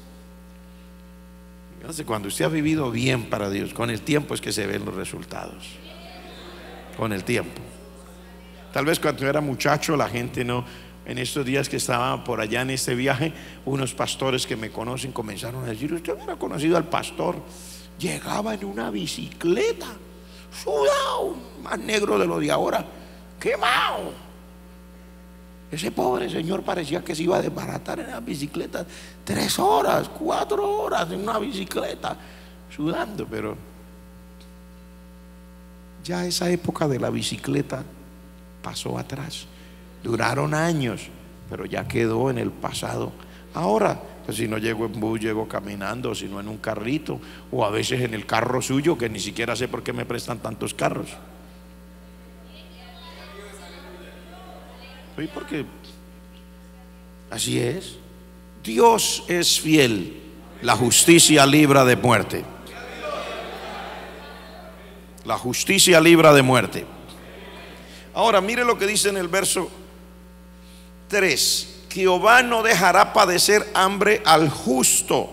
cuando usted ha vivido bien para Dios, con el tiempo es que se ven los resultados. Con el tiempo. Tal vez cuando era muchacho la gente no. En estos días que estaba por allá en este viaje, unos pastores que me conocen comenzaron a decir, usted hubiera conocido al pastor. Llegaba en una bicicleta, sudado, más negro de lo de ahora, quemado. Ese pobre señor parecía que se iba a desbaratar en la bicicleta 3 horas, 4 horas en una bicicleta, sudando. Pero ya esa época de la bicicleta pasó atrás. Duraron años, pero ya quedó en el pasado. Ahora Pues si no llego en bus, llego caminando, si no en un carrito, o a veces en el carro suyo, que ni siquiera sé por qué me prestan tantos carros. Sí, porque así es. Dios es fiel. La justicia libra de muerte. La justicia libra de muerte. Ahora mire lo que dice en el verso 3. Jehová no dejará padecer hambre al justo.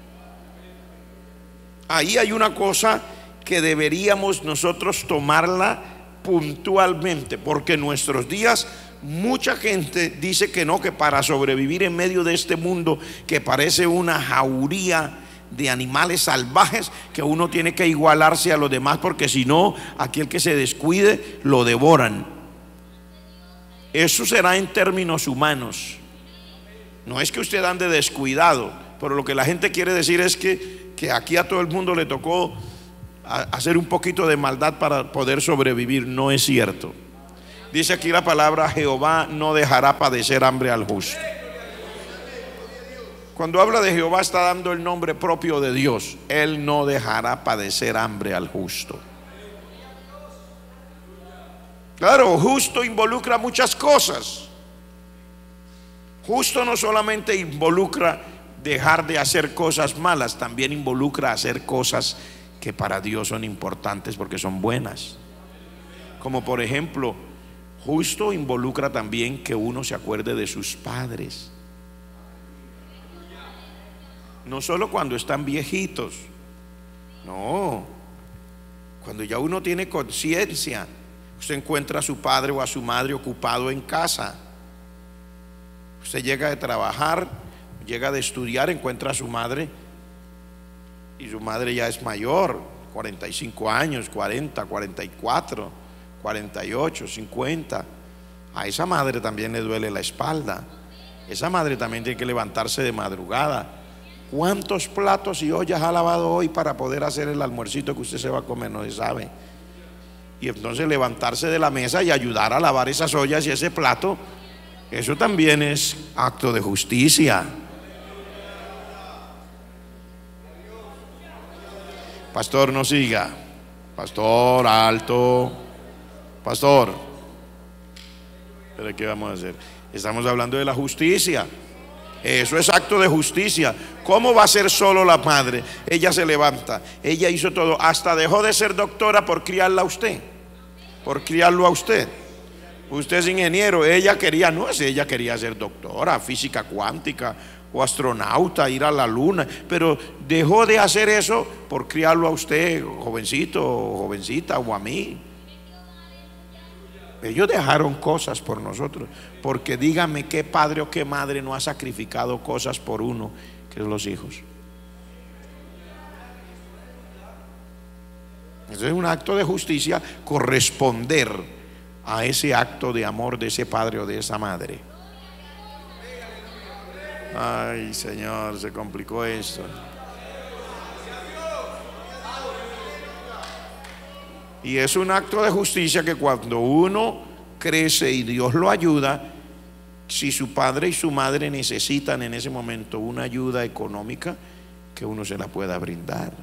Ahí hay una cosa que deberíamos nosotros tomarla puntualmente, porque en nuestros días mucha gente dice que no, que para sobrevivir en medio de este mundo que parece una jauría de animales salvajes, que uno tiene que igualarse a los demás, porque si no, aquel que se descuide lo devoran. Eso será en términos humanos. No es que usted ande descuidado, pero lo que la gente quiere decir es que aquí a todo el mundo le tocó hacer un poquito de maldad para poder sobrevivir. No es cierto. Dice aquí la palabra: Jehová no dejará padecer hambre al justo. Cuando habla de Jehová está dando el nombre propio de Dios. Él no dejará padecer hambre al justo. Claro, justo involucra muchas cosas. Justo no solamente involucra dejar de hacer cosas malas, también involucra hacer cosas que para Dios son importantes porque son buenas. Como por ejemplo, justo involucra también que uno se acuerde de sus padres. No solo cuando están viejitos, no, cuando ya uno tiene conciencia. Usted encuentra a su padre o a su madre ocupado en casa. Usted llega de trabajar, llega de estudiar, encuentra a su madre y su madre ya es mayor, 45 años, 40, 44, 48, 50. A esa madre también le duele la espalda. Esa madre también tiene que levantarse de madrugada. ¿Cuántos platos y ollas ha lavado hoy para poder hacer el almuercito que usted se va a comer? No se sabe. Y entonces levantarse de la mesa y ayudar a lavar esas ollas y ese plato, eso también es acto de justicia. Pastor, no siga. Pastor, alto. Pastor, ¿pero qué vamos a hacer? Estamos hablando de la justicia. Eso es acto de justicia. ¿Cómo va a ser solo la madre? Ella se levanta, ella hizo todo, hasta dejó de ser doctora por criarla a usted, por criarlo a usted. Usted es ingeniero, ella quería, no es, ella quería ser doctora, física cuántica o astronauta, ir a la luna, pero dejó de hacer eso por criarlo a usted, jovencito o jovencita, o a mí. Ellos dejaron cosas por nosotros, porque dígame qué padre o qué madre no ha sacrificado cosas por uno, que es los hijos. Eso es un acto de justicia, corresponder a ese acto de amor de ese padre o de esa madre. Ay, Señor, se complicó esto. Y es un acto de justicia que cuando uno crece y Dios lo ayuda, si su padre y su madre necesitan en ese momento una ayuda económica, que uno se la pueda brindar.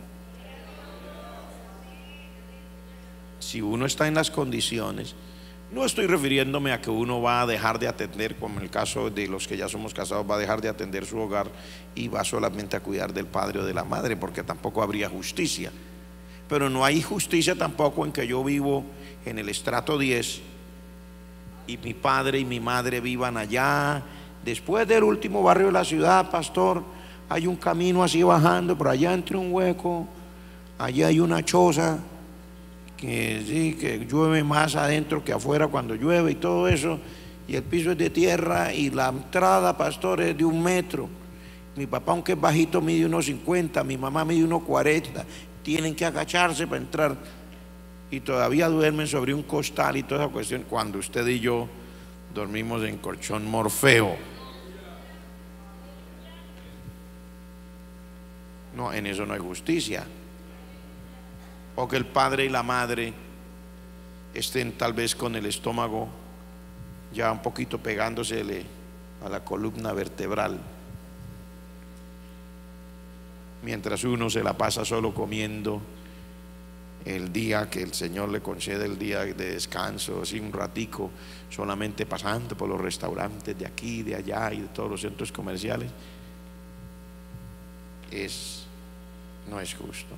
Si uno está en las condiciones, no estoy refiriéndome a que uno va a dejar de atender, como en el caso de los que ya somos casados, va a dejar de atender su hogar y va solamente a cuidar del padre o de la madre, porque tampoco habría justicia. Pero no hay justicia tampoco en que yo vivo en el estrato 10 y mi padre y mi madre vivan allá, después del último barrio de la ciudad. Pastor, hay un camino así bajando, por allá entre un hueco, allá hay una choza que sí, que llueve más adentro que afuera cuando llueve y todo eso, y el piso es de tierra y la entrada, pastor, es de 1 metro. Mi papá, aunque es bajito, mide 1,50, mi mamá mide 1,40, tienen que agacharse para entrar y todavía duermen sobre un costal y toda esa cuestión, cuando usted y yo dormimos en colchón Morfeo. No, en eso no hay justicia. O que el padre y la madre estén tal vez con el estómago ya un poquito pegándosele a la columna vertebral mientras uno se la pasa solo comiendo el día que el Señor le concede, el día de descanso, así un ratico, solamente pasando por los restaurantes de aquí, de allá y de todos los centros comerciales. No es justo.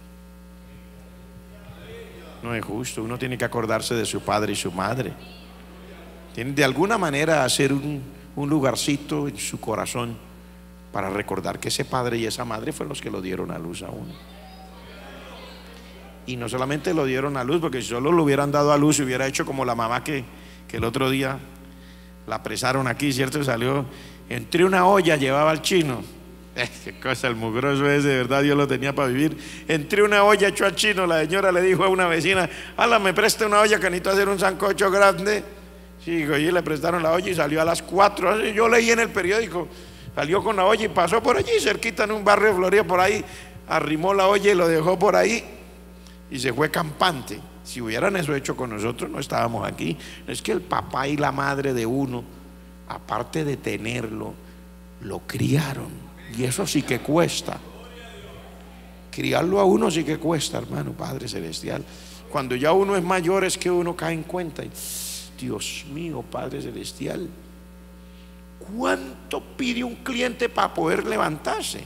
No es justo. Uno tiene que acordarse de su padre y su madre. Tiene de alguna manera hacer un lugarcito en su corazón para recordar que ese padre y esa madre fueron los que lo dieron a luz a uno. Y no solamente lo dieron a luz, porque si solo lo hubieran dado a luz, se hubiera hecho como la mamá que el otro día la apresaron aquí, ¿cierto? Salió entre una olla, llevaba al chino. Qué cosa, el mugroso ese, de verdad Dios lo tenía para vivir. Entre una olla echó al chino. La señora le dijo a una vecina: ala, me preste una olla que necesito hacer un sancocho grande. Sí, y le prestaron la olla y salió a las 4. Yo leí en el periódico, salió con la olla y pasó por allí, cerquita en un barrio de Florida, por ahí, arrimó la olla y lo dejó por ahí y se fue campante. Si hubieran eso hecho con nosotros, no estábamos aquí. Es que el papá y la madre de uno, aparte de tenerlo, lo criaron. Y eso sí que cuesta. Criarlo a uno sí que cuesta, hermano, Padre Celestial. Cuando ya uno es mayor es que uno cae en cuenta. Dios mío, Padre Celestial, ¿cuánto pide un cliente para poder levantarse?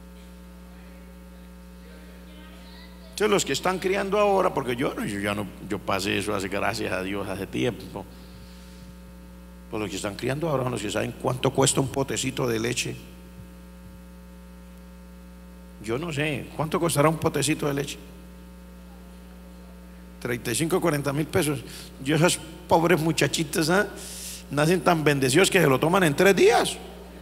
Entonces los que están criando ahora, porque yo pasé eso hace, gracias a Dios, hace tiempo. Pues los que están criando ahora son los que saben cuánto cuesta un potecito de leche. Yo no sé, ¿cuánto costará un potecito de leche? 35, 40 mil pesos. Yo, esas pobres muchachitas, nacen tan bendecidos que se lo toman en 3 días.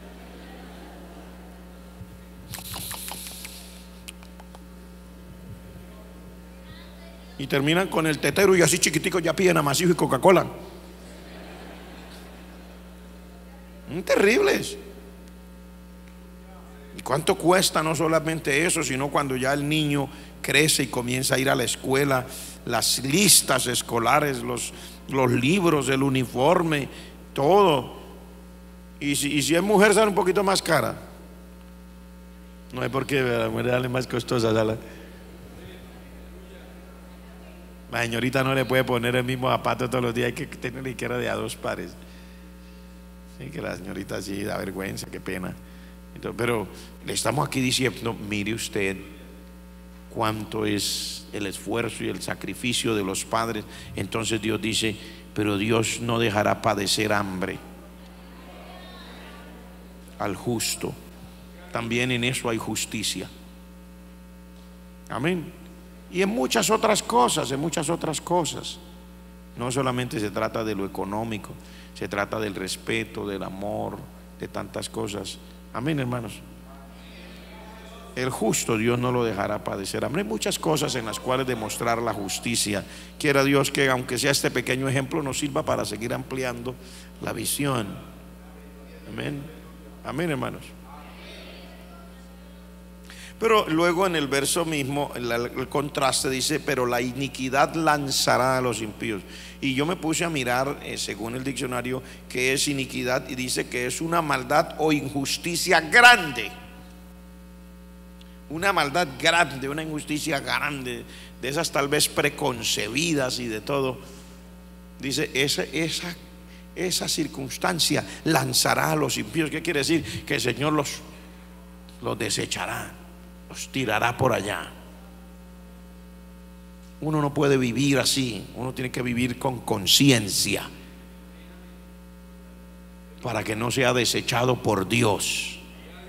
Y terminan con el tetero y así chiquitico ya piden amasijo y Coca-Cola. Terribles. ¿Y cuánto cuesta no solamente eso, sino cuando ya el niño crece y comienza a ir a la escuela, las listas escolares, los libros, el uniforme, todo? Y si es mujer sale un poquito más cara. No hay por qué, la mujer sale más costosa. La señorita no le puede poner el mismo zapato todos los días, hay que tenerle que era de a 2 pares. Sí, que la señorita sí da vergüenza, qué pena. Pero le estamos aquí diciendo: mire usted cuánto es el esfuerzo y el sacrificio de los padres. Entonces Dios dice: pero Dios no dejará padecer hambre al justo. También en eso hay justicia. Amén. Y en muchas otras cosas, no solamente se trata de lo económico, se trata del respeto, del amor, de tantas cosas. Amén, hermanos. El justo Dios no lo dejará padecer. Hay muchas cosas en las cuales demostrar la justicia. Quiera Dios que, aunque sea este pequeño ejemplo, nos sirva para seguir ampliando la visión. Amén. Amén, hermanos. Pero luego en el verso mismo, el contraste dice: pero la iniquidad lanzará a los impíos. Y yo me puse a mirar, según el diccionario, qué es iniquidad, y dice que es una maldad o injusticia grande. Una maldad grande, una injusticia grande, de esas tal vez preconcebidas y de todo. Dice, esa circunstancia lanzará a los impíos. ¿Qué quiere decir? Que el Señor los desechará, los tirará por allá. Uno no puede vivir así. Uno tiene que vivir con conciencia para que no sea desechado por Dios.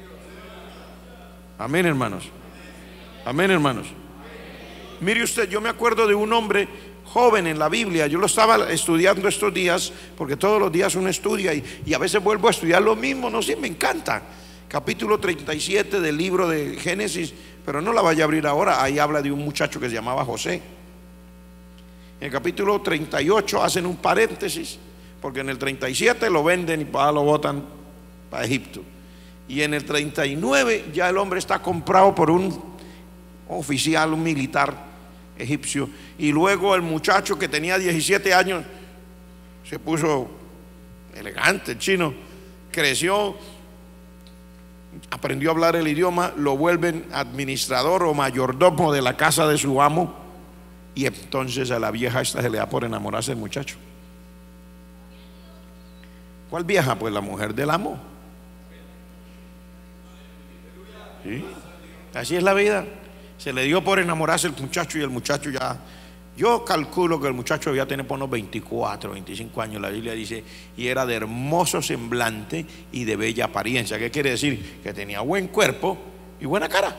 Amén, hermanos. Amén, hermanos. Mire usted, yo me acuerdo de un hombre joven en la Biblia. Yo lo estaba estudiando estos días, porque todos los días uno estudia y a veces vuelvo a estudiar lo mismo. No sé, me encanta. Capítulo 37 del libro de Génesis, pero no la vaya a abrir ahora. Ahí habla de un muchacho que se llamaba José. En el capítulo 38 hacen un paréntesis, porque en el 37 lo venden y lo botan para Egipto. Y en el 39 ya el hombre está comprado por un oficial, un militar egipcio. Y luego el muchacho que tenía 17 años se puso elegante, el chino, creció aprendió a hablar el idioma, lo vuelven administrador o mayordomo de la casa de su amo, y entonces a la vieja esta se le da por enamorarse del muchacho. ¿Cuál vieja? Pues la mujer del amo. ¿Sí? Así es la vida. Se le dio por enamorarse el muchacho, y el muchacho ya, yo calculo que el muchacho ya tiene por unos 24, 25 años. La Biblia dice, y era de hermoso semblante y de bella apariencia. ¿Qué quiere decir? Que tenía buen cuerpo y buena cara.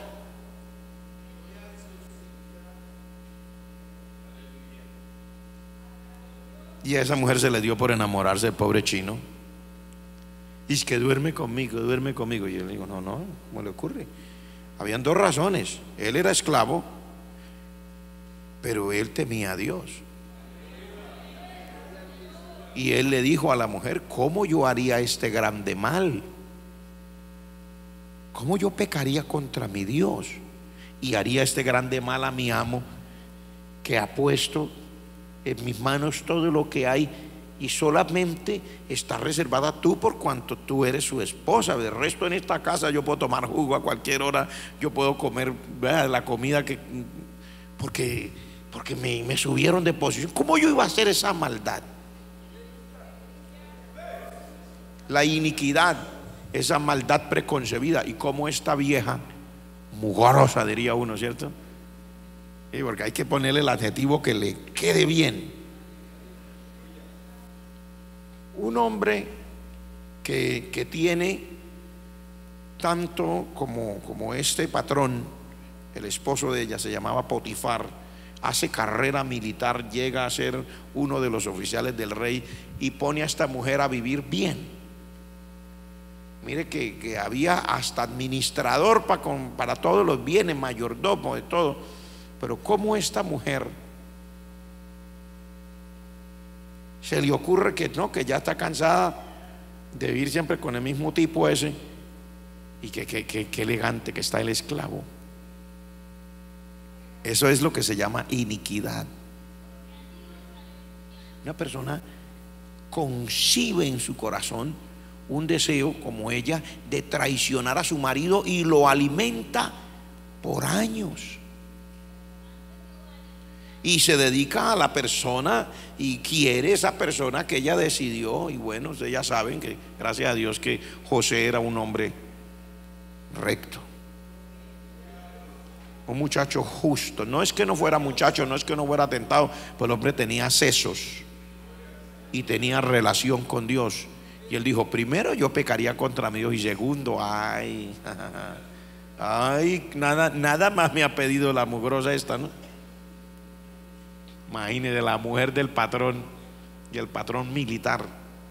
Y a esa mujer se le dio por enamorarse del pobre chino. Y es que duerme conmigo, duerme conmigo. Y yo le digo, no, ¿cómo le ocurre? Habían dos razones. Él era esclavo, pero él temía a Dios. Y él le dijo a la mujer, ¿cómo yo haría este grande mal? ¿Cómo yo pecaría contra mi Dios y haría este grande mal a mi amo, que ha puesto en mis manos todo lo que hay, y solamente está reservada tú por cuanto tú eres su esposa? De resto, en esta casa yo puedo tomar jugo a cualquier hora, yo puedo comer, ¿verdad?, la comida que, porque me subieron de posición. ¿Cómo yo iba a hacer esa maldad? La iniquidad, esa maldad preconcebida. Y como esta vieja mugrosa, diría uno, ¿cierto? Sí, porque hay que ponerle el adjetivo que le quede bien. Un hombre que tiene tanto como este patrón, el esposo de ella se llamaba Potifar, hace carrera militar, llega a ser uno de los oficiales del rey y pone a esta mujer a vivir bien. Mire que había hasta administrador para todos los bienes, mayordomo de todo. Pero como esta mujer se le ocurre que no, que ya está cansada de vivir siempre con el mismo tipo ese, y que elegante que está el esclavo. Eso es lo que se llama iniquidad. Una persona concibe en su corazón un deseo como ella de traicionar a su marido y lo alimenta por años. Y se dedica a la persona y quiere esa persona que ella decidió. Y bueno, ustedes ya saben que gracias a Dios que José era un hombre recto, un muchacho justo. No es que no fuera muchacho, no es que no fuera tentado, pues el hombre tenía sesos y tenía relación con Dios. Y él dijo, primero yo pecaría contra mi Dios, y segundo, ay, nada más me ha pedido la mugrosa esta, ¿no? Imagínese, la mujer del patrón y el patrón militar,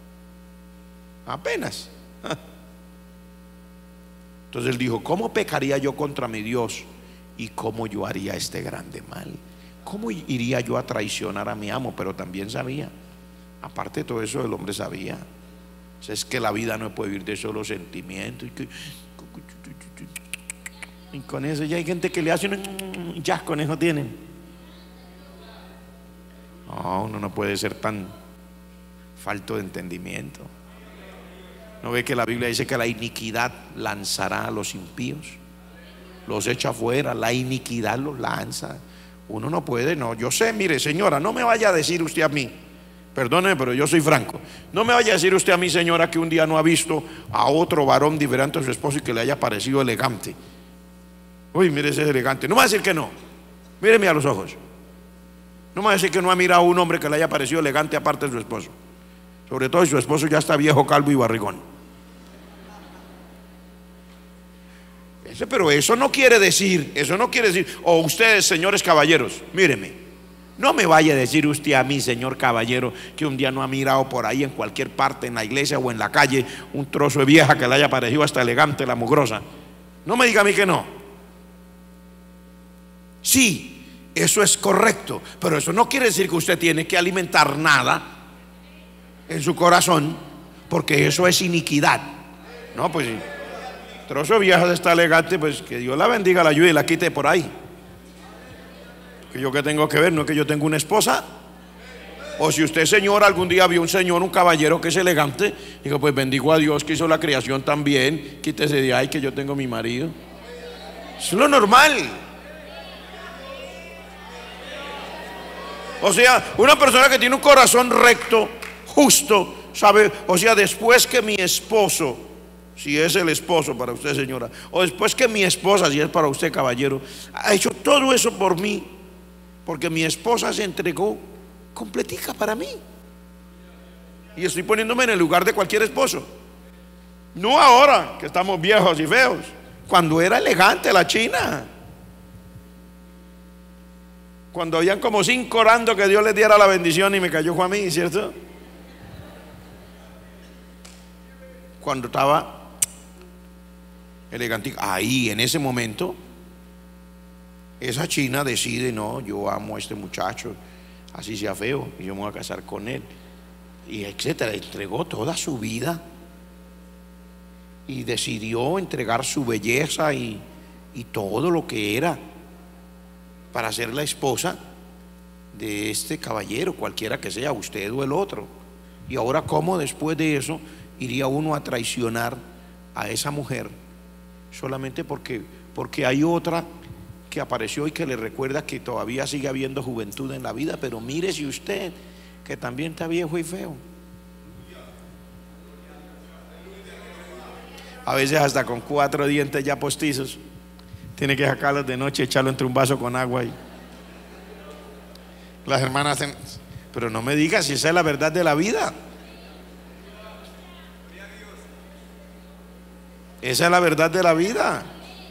apenas. Entonces él dijo, ¿cómo pecaría yo contra mi Dios? ¿Y cómo yo haría este grande mal? ¿Cómo iría yo a traicionar a mi amo? Pero también sabía, aparte de todo eso, el hombre sabía, es que la vida no puede vivir de solo sentimientos. Y con eso ya hay gente que le hace ya con eso tienen. No, uno no puede ser tan falto de entendimiento. ¿No ve que la Biblia dice que la iniquidad lanzará a los impíos? Los echa afuera, la iniquidad los lanza. Uno no puede, no. Yo sé, mire, señora, no me vaya a decir usted a mí, perdóneme, pero yo soy franco, no me vaya a decir usted a mí, señora, que un día no ha visto a otro varón diferente a su esposo y que le haya parecido elegante. Uy, mire, ese es elegante. No me va a decir que no. Míreme a los ojos. No me va a decir que no ha mirado a un hombre que le haya parecido elegante aparte de su esposo. Sobre todo si su esposo ya está viejo, calvo y barrigón. Pero eso no quiere decir, o ustedes, señores caballeros, míreme, no me vaya a decir usted a mí, señor caballero, que un día no ha mirado por ahí en cualquier parte, en la iglesia o en la calle, un trozo de vieja que le haya parecido hasta elegante, la mugrosa. No me diga a mí que no. Sí, eso es correcto, pero eso no quiere decir que usted tiene que alimentar nada en su corazón, porque eso es iniquidad. No, pues trozo vieja de esta elegante, pues que Dios la bendiga, la ayude y la quite por ahí. Que yo que tengo que ver, no es que yo tengo una esposa. O si usted, señor, algún día vio un señor, un caballero que es elegante, digo, pues bendigo a Dios que hizo la creación también, quítese de ahí que yo tengo mi marido. Es lo normal. O sea, una persona que tiene un corazón recto, justo, sabe, o sea, después que mi esposo, si es el esposo para usted, señora, o después que mi esposa, si es para usted, caballero, ha hecho todo eso por mí, porque mi esposa se entregó completica para mí. Y estoy poniéndome en el lugar de cualquier esposo. No ahora que estamos viejos y feos, cuando era elegante la china, cuando habían como 5 orando que Dios les diera la bendición y me cayó fue a mí, ¿cierto? Cuando estaba elegante, ahí en ese momento esa china decide, no, yo amo a este muchacho, así sea feo, y yo me voy a casar con él, y etcétera. Entregó toda su vida y decidió entregar su belleza y todo lo que era para ser la esposa de este caballero, cualquiera que sea, usted o el otro. Y ahora, ¿cómo después de eso iría uno a traicionar a esa mujer solamente porque hay otra que apareció y que le recuerda que todavía sigue habiendo juventud en la vida? Pero mire si usted, que también está viejo y feo. A veces hasta con 4 dientes ya postizos, tiene que sacarlos de noche y echarlo entre un vaso con agua. Y las hermanas hacen, pero no me digas si esa es la verdad de la vida. Esa es la verdad de la vida.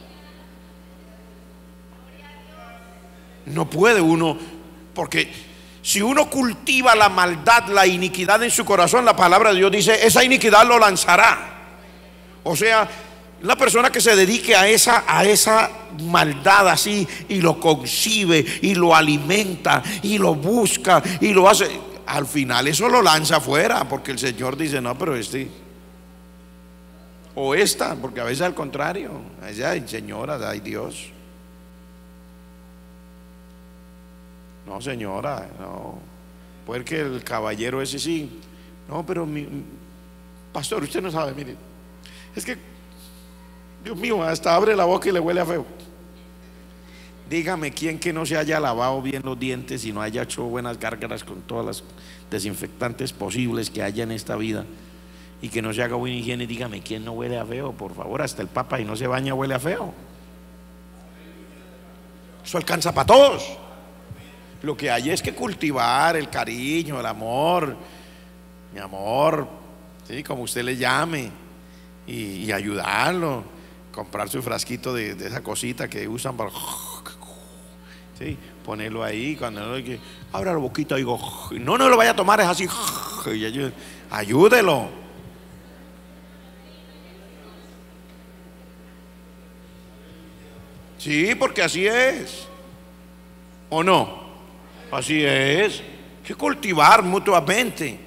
No puede uno, porque si uno cultiva la maldad, la iniquidad en su corazón, la palabra de Dios dice, esa iniquidad lo lanzará. O sea, la persona que se dedique a esa maldad así, y lo concibe y lo alimenta y lo busca y lo hace, al final eso lo lanza afuera, porque el Señor dice, no, pero o esta, porque a veces al contrario, ay señora, ay Dios. No, señora, no. Porque el caballero ese sí. No, pero pastor, usted no sabe, mire, es que, Dios mío, hasta abre la boca y le huele a feo. Dígame quién que no se haya lavado bien los dientes y no haya hecho buenas gárgaras con todas las desinfectantes posibles que haya en esta vida, y que no se haga buena higiene. Dígame quién no huele a feo, por favor. Hasta el Papa y no se baña huele a feo. Eso alcanza para todos. Lo que hay es que cultivar el cariño, el amor, mi amor, ¿sí? Como usted le llame, y ayudarlo, comprar su frasquito de esa cosita que usan para, ¿sí? Ponerlo ahí, cuando no, que abra la boquita y digo, no lo vaya a tomar, es así, y ayúdelo. Sí, porque así es, ¿o no? Así es. Hay que cultivar mutuamente,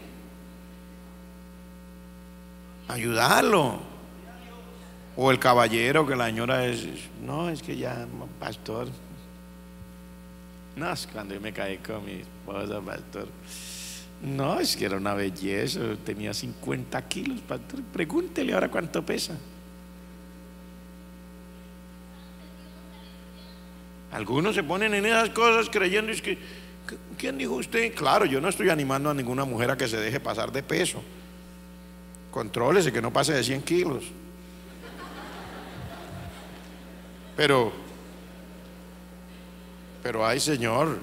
ayudarlo. O el caballero que la señora es, no, es que ya, pastor, no, es cuando yo me caí con mi esposa, pastor, no, es que era una belleza, tenía 50 kilos, pastor, pregúntele ahora cuánto pesa. Algunos se ponen en esas cosas creyendo, es que, ¿quién dijo usted? Claro, yo no estoy animando a ninguna mujer a que se deje pasar de peso. Contrólese que no pase de 100 kilos. Pero ay, Señor,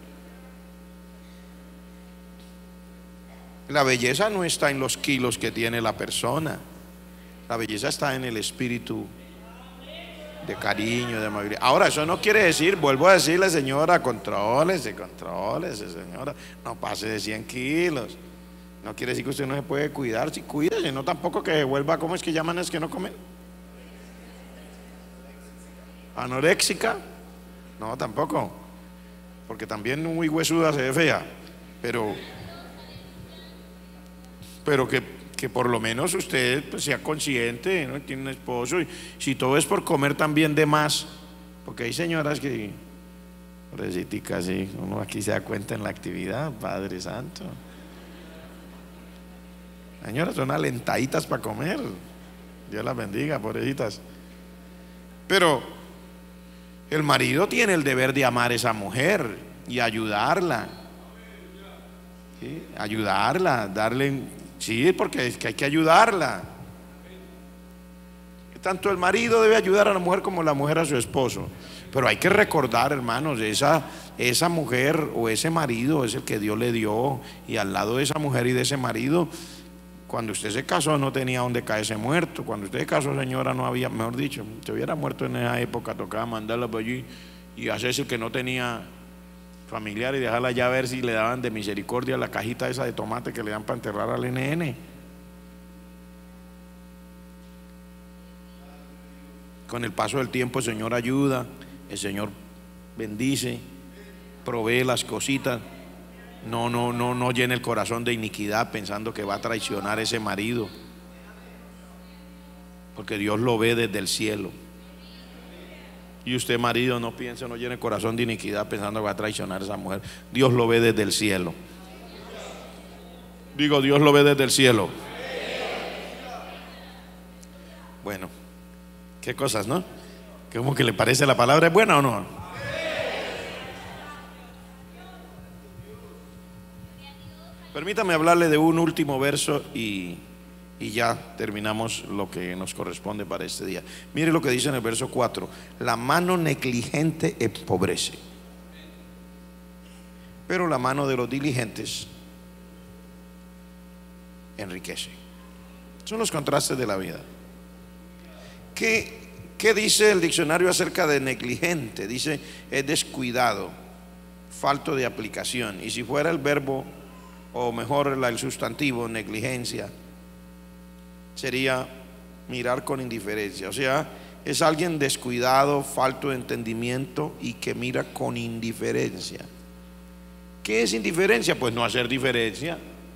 la belleza no está en los kilos que tiene la persona. La belleza está en el espíritu de cariño, de amabilidad. Ahora, eso no quiere decir, vuelvo a decirle, señora, contrólese, señora, no pase de 100 kilos. No quiere decir que usted no se puede cuidar. Si cuídese, no tampoco que se vuelva, ¿cómo es que llaman es que no comen? Anoréxica. No, tampoco, porque también muy huesuda se ve fea. Pero que por lo menos usted, pues, sea consciente, ¿no? Tiene un esposo, y si todo es por comer también de más, porque hay señoras que Pobrecita, sí, uno aquí se da cuenta en la actividad, Padre Santo. Señoras, son alentaditas para comer. Dios las bendiga, pobrecitas. Pero el marido tiene el deber de amar a esa mujer y ayudarla. ¿Sí? Ayudarla, darle, sí, porque es que hay que ayudarla. Tanto el marido debe ayudar a la mujer como la mujer a su esposo. Pero hay que recordar, hermanos, esa mujer o ese marido es el que Dios le dio. Y al lado de esa mujer y de ese marido, cuando usted se casó no tenía donde caerse muerto. Cuando usted se casó, señora, no había, mejor dicho, se hubiera muerto en esa época, tocaba mandarla por allí y hacerse que no tenía familiar y dejarla ya ver si le daban de misericordia la cajita esa de tomate que le dan para enterrar al NN. Con el paso del tiempo el Señor ayuda, el Señor bendice, provee las cositas. No llene el corazón de iniquidad pensando que va a traicionar a ese marido, porque Dios lo ve desde el cielo. Y usted, marido, no piense, no llene el corazón de iniquidad pensando que va a traicionar a esa mujer. Dios lo ve desde el cielo. Digo, Dios lo ve desde el cielo. Bueno, qué cosas, ¿no? ¿Cómo que le parece la palabra? ¿Es buena o no? Permítame hablarle de un último verso y ya terminamos lo que nos corresponde para este día. Mire lo que dice en el verso 4: la mano negligente empobrece, pero la mano de los diligentes enriquece. Son los contrastes de la vida. ¿Qué dice el diccionario acerca de negligente? Dice, es descuidado, falto de aplicación. Y si fuera el verbo, o mejor el sustantivo, negligencia, sería mirar con indiferencia. O sea, es alguien descuidado, falto de entendimiento y que mira con indiferencia. ¿Qué es indiferencia? Pues no hacer diferencia.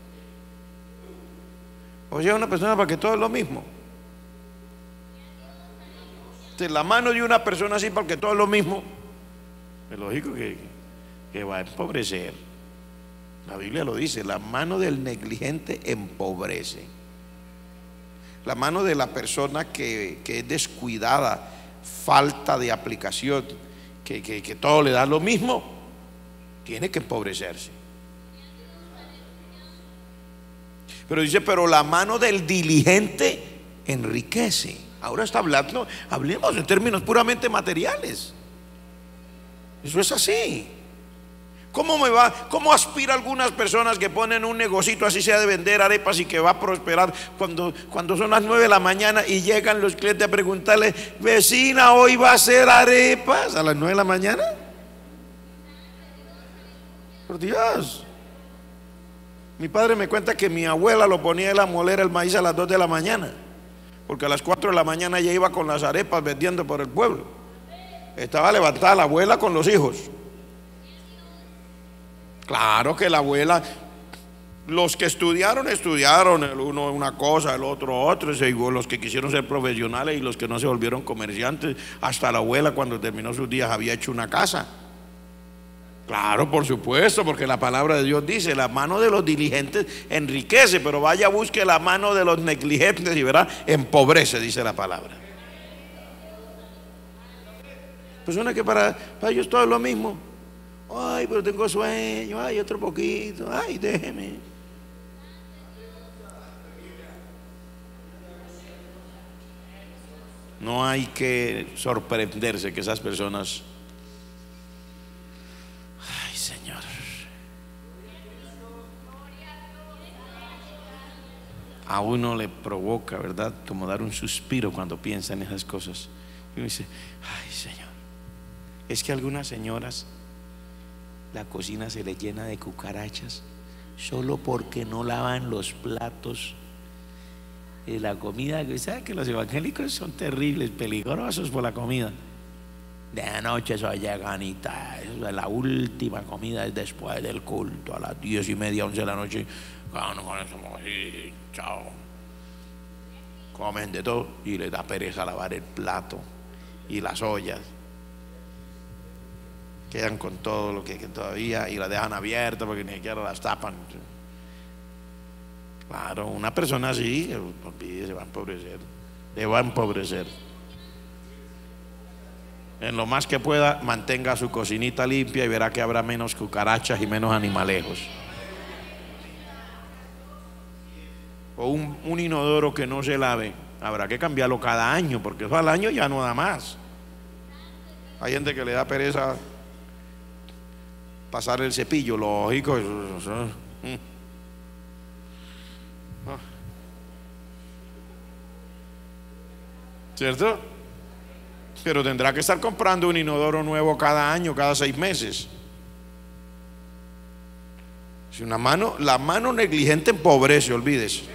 O sea, una persona para que todo es lo mismo. La mano de una persona así para que todo es lo mismo, es lógico que va a empobrecer. La Biblia lo dice, la mano del negligente empobrece. La mano de la persona que es descuidada, falta de aplicación, que todo le da lo mismo, tiene que empobrecerse. Pero dice, pero la mano del diligente enriquece. Ahora está hablando, hablemos en términos puramente materiales. Eso es así. ¿Cómo aspira algunas personas que ponen un negocito así sea de vender arepas y que va a prosperar cuando son las 9 de la mañana y llegan los clientes a preguntarle, vecina, hoy va a hacer arepas a las 9 de la mañana? Por Dios. Mi padre me cuenta que mi abuela lo ponía en la molera el maíz a las 2 de la mañana, porque a las 4 de la mañana ella iba con las arepas vendiendo por el pueblo. Estaba levantada la abuela con los hijos. Claro que la abuela, los que estudiaron, el uno una cosa, el otro otra, los que quisieron ser profesionales y los que no se volvieron comerciantes. Hasta la abuela, cuando terminó sus días, había hecho una casa. Claro, por supuesto, porque la palabra de Dios dice, la mano de los diligentes enriquece, pero vaya, busque la mano de los negligentes y verá, empobrece, dice la palabra. Personas que para ellos todo es lo mismo. Ay, pero tengo sueño, ay, otro poquito, ay, déjeme. No hay que sorprenderse que esas personas, ay, Señor, a uno le provoca, ¿verdad?, como dar un suspiro cuando piensa en esas cosas. Y uno dice, ay, Señor, es que algunas señoras la cocina se le llena de cucarachas solo porque no lavan los platos. La comida, ¿sabe que los evangélicos son terribles, peligrosos por la comida? De anoche eso llegan y tal, la última comida es después del culto, a las 10:30, 11 de la noche. Chao. Comen de todo y les da pereza lavar el plato y las ollas. quedan con todo lo que todavía y la dejan abierta porque ni siquiera las tapan. Claro, una persona así, se va a empobrecer, le va a empobrecer. En lo más que pueda, mantenga su cocinita limpia y verá que habrá menos cucarachas y menos animalejos. O un inodoro que no se lave, habrá que cambiarlo cada año, porque eso al año ya no da más. Hay gente que le da pereza pasar el cepillo, lógico. ¿Cierto? Pero tendrá que estar comprando un inodoro nuevo cada año, cada 6 meses. Si la mano negligente empobrece, olvídese.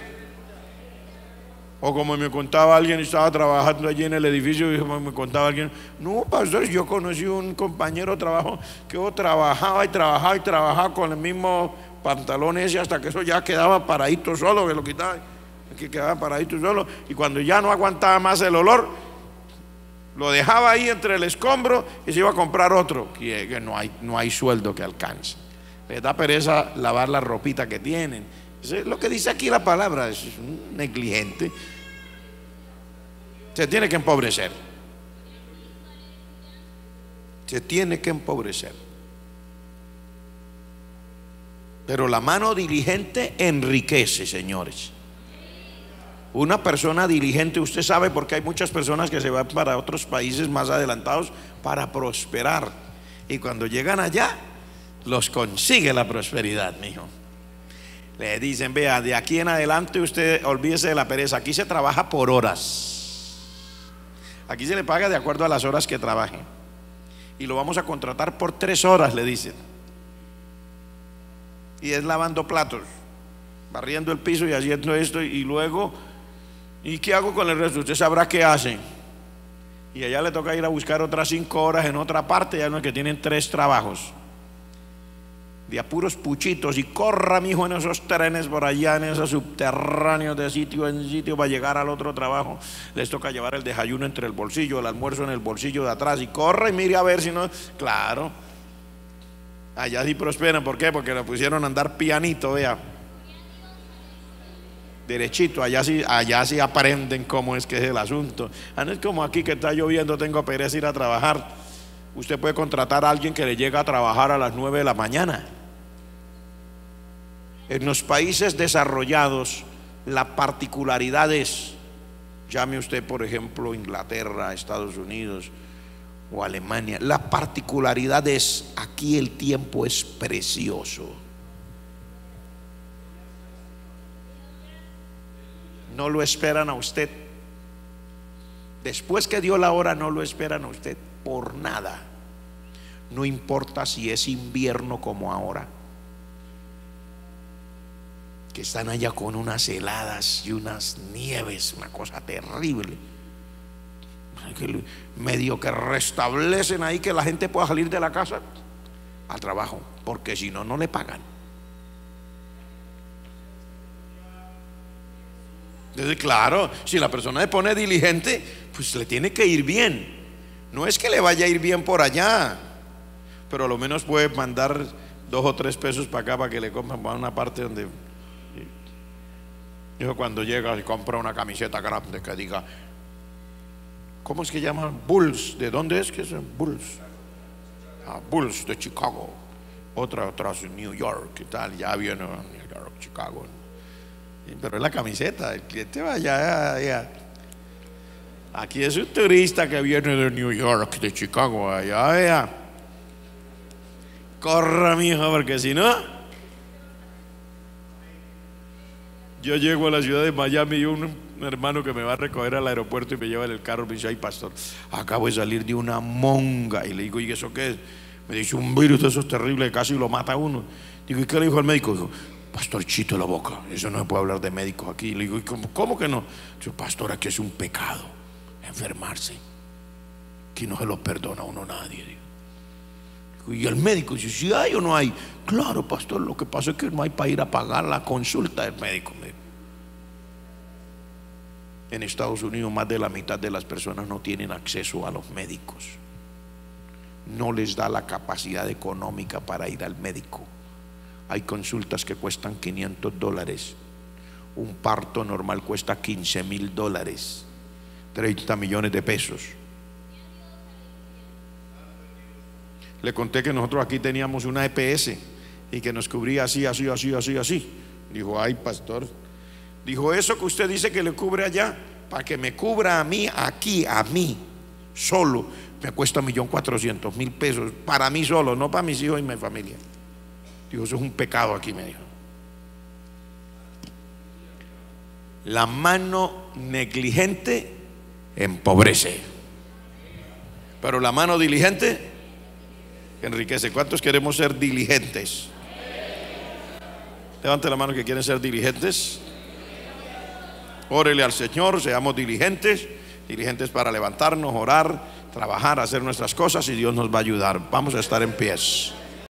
O como me contaba alguien, estaba trabajando allí en el edificio, y me contaba alguien, no, pastor, yo conocí un compañero de trabajo que trabajaba y trabajaba y trabajaba con el mismo pantalón ese hasta que eso ya quedaba paradito solo, que lo quitaba, que quedaba paradito solo, y cuando ya no aguantaba más el olor, lo dejaba ahí entre el escombro y se iba a comprar otro, que no hay sueldo que alcance. Les da pereza lavar la ropita que tienen. Eso es lo que dice aquí la palabra, es un negligente. Se tiene que empobrecer. Se tiene que empobrecer. Pero la mano diligente enriquece, señores. Una persona diligente, usted sabe, porque hay muchas personas que se van para otros países más adelantados para prosperar, y cuando llegan allá los consigue la prosperidad, mijo. Le dicen, vea, de aquí en adelante usted olvídese de la pereza. Aquí se trabaja por horas. Aquí se le paga de acuerdo a las horas que trabaje, y lo vamos a contratar por 3 horas, le dicen. Y es lavando platos, barriendo el piso y haciendo esto, y luego, ¿y qué hago con el resto? Usted sabrá qué hacen. Y allá le toca ir a buscar otras 5 horas en otra parte. Ya no es que tienen 3 trabajos de apuros puchitos, y corra, mijo, en esos trenes por allá, en esos subterráneos de sitio en sitio para llegar al otro trabajo. Les toca llevar el desayuno entre el bolsillo, el almuerzo en el bolsillo de atrás, y corra y mire a ver si no. Claro, allá sí prosperan. ¿Por qué? Porque lo pusieron a andar pianito, vea, derechito. Allá sí aprenden cómo es que es el asunto. No es como aquí que está lloviendo, tengo pereza ir a trabajar. Usted puede contratar a alguien que le llega a trabajar a las 9 de la mañana. En los países desarrollados, la particularidad es, llame usted por ejemplo Inglaterra, Estados Unidos o Alemania, la particularidad es, aquí el tiempo es precioso. No lo esperan a usted. Después que dio la hora, no lo esperan a usted por nada. No importa si es invierno como ahora, que están allá con unas heladas y unas nieves, una cosa terrible, que medio que restablecen ahí que la gente pueda salir de la casa al trabajo, porque si no, no le pagan. Entonces, claro, si la persona se pone diligente, pues le tiene que ir bien. No es que le vaya a ir bien por allá, pero a lo menos puede mandar 2 o 3 pesos para acá para que le compren para una parte donde. Yo cuando llega y compra una camiseta grande que diga, ¿cómo es que llaman? Bulls. ¿De dónde es que es? Bulls. Bulls de Chicago. Otra de New York y tal. Ya viene New York, Chicago. Pero es la camiseta. El cliente va allá. Aquí es un turista que viene de New York, de Chicago, allá. Corra, mijo, porque si no. Yo llego a la ciudad de Miami y un hermano que me va a recoger al aeropuerto y me lleva en el carro me dice, ay pastor, acabo de salir de una monga. Y le digo, ¿y eso qué es? Me dice, un virus de esos terribles que casi lo mata a uno. Digo, ¿y qué le dijo al médico? Dijo, pastorchito la boca, eso no se puede hablar de médicos aquí. Le digo, ¿y cómo que no? Digo, pastor, aquí es un pecado enfermarse, que no se lo perdona a uno nadie. Digo, y el médico dice, ¿si hay o no hay? Claro, pastor, lo que pasa es que no hay para ir a pagar la consulta del médico. En Estados Unidos más de la mitad de las personas no tienen acceso a los médicos. no les da la capacidad económica para ir al médico. Hay consultas que cuestan $500. Un parto normal cuesta $15,000, 30 millones de pesos. Le conté que nosotros aquí teníamos una EPS y que nos cubría así. Dijo, ay, pastor, dijo, eso que usted dice que le cubre allá, para que me cubra a mí aquí, a mí solo, me cuesta 1.400.000 pesos, para mí solo, no para mis hijos y mi familia. Dijo, eso es un pecado aquí, me dijo. La mano negligente empobrece, pero la mano diligente enriquece. ¿Cuántos queremos ser diligentes? Levante la mano que quieren ser diligentes. Órele al Señor, seamos diligentes. Diligentes para levantarnos, orar, trabajar, hacer nuestras cosas, y Dios nos va a ayudar. Vamos a estar en pies.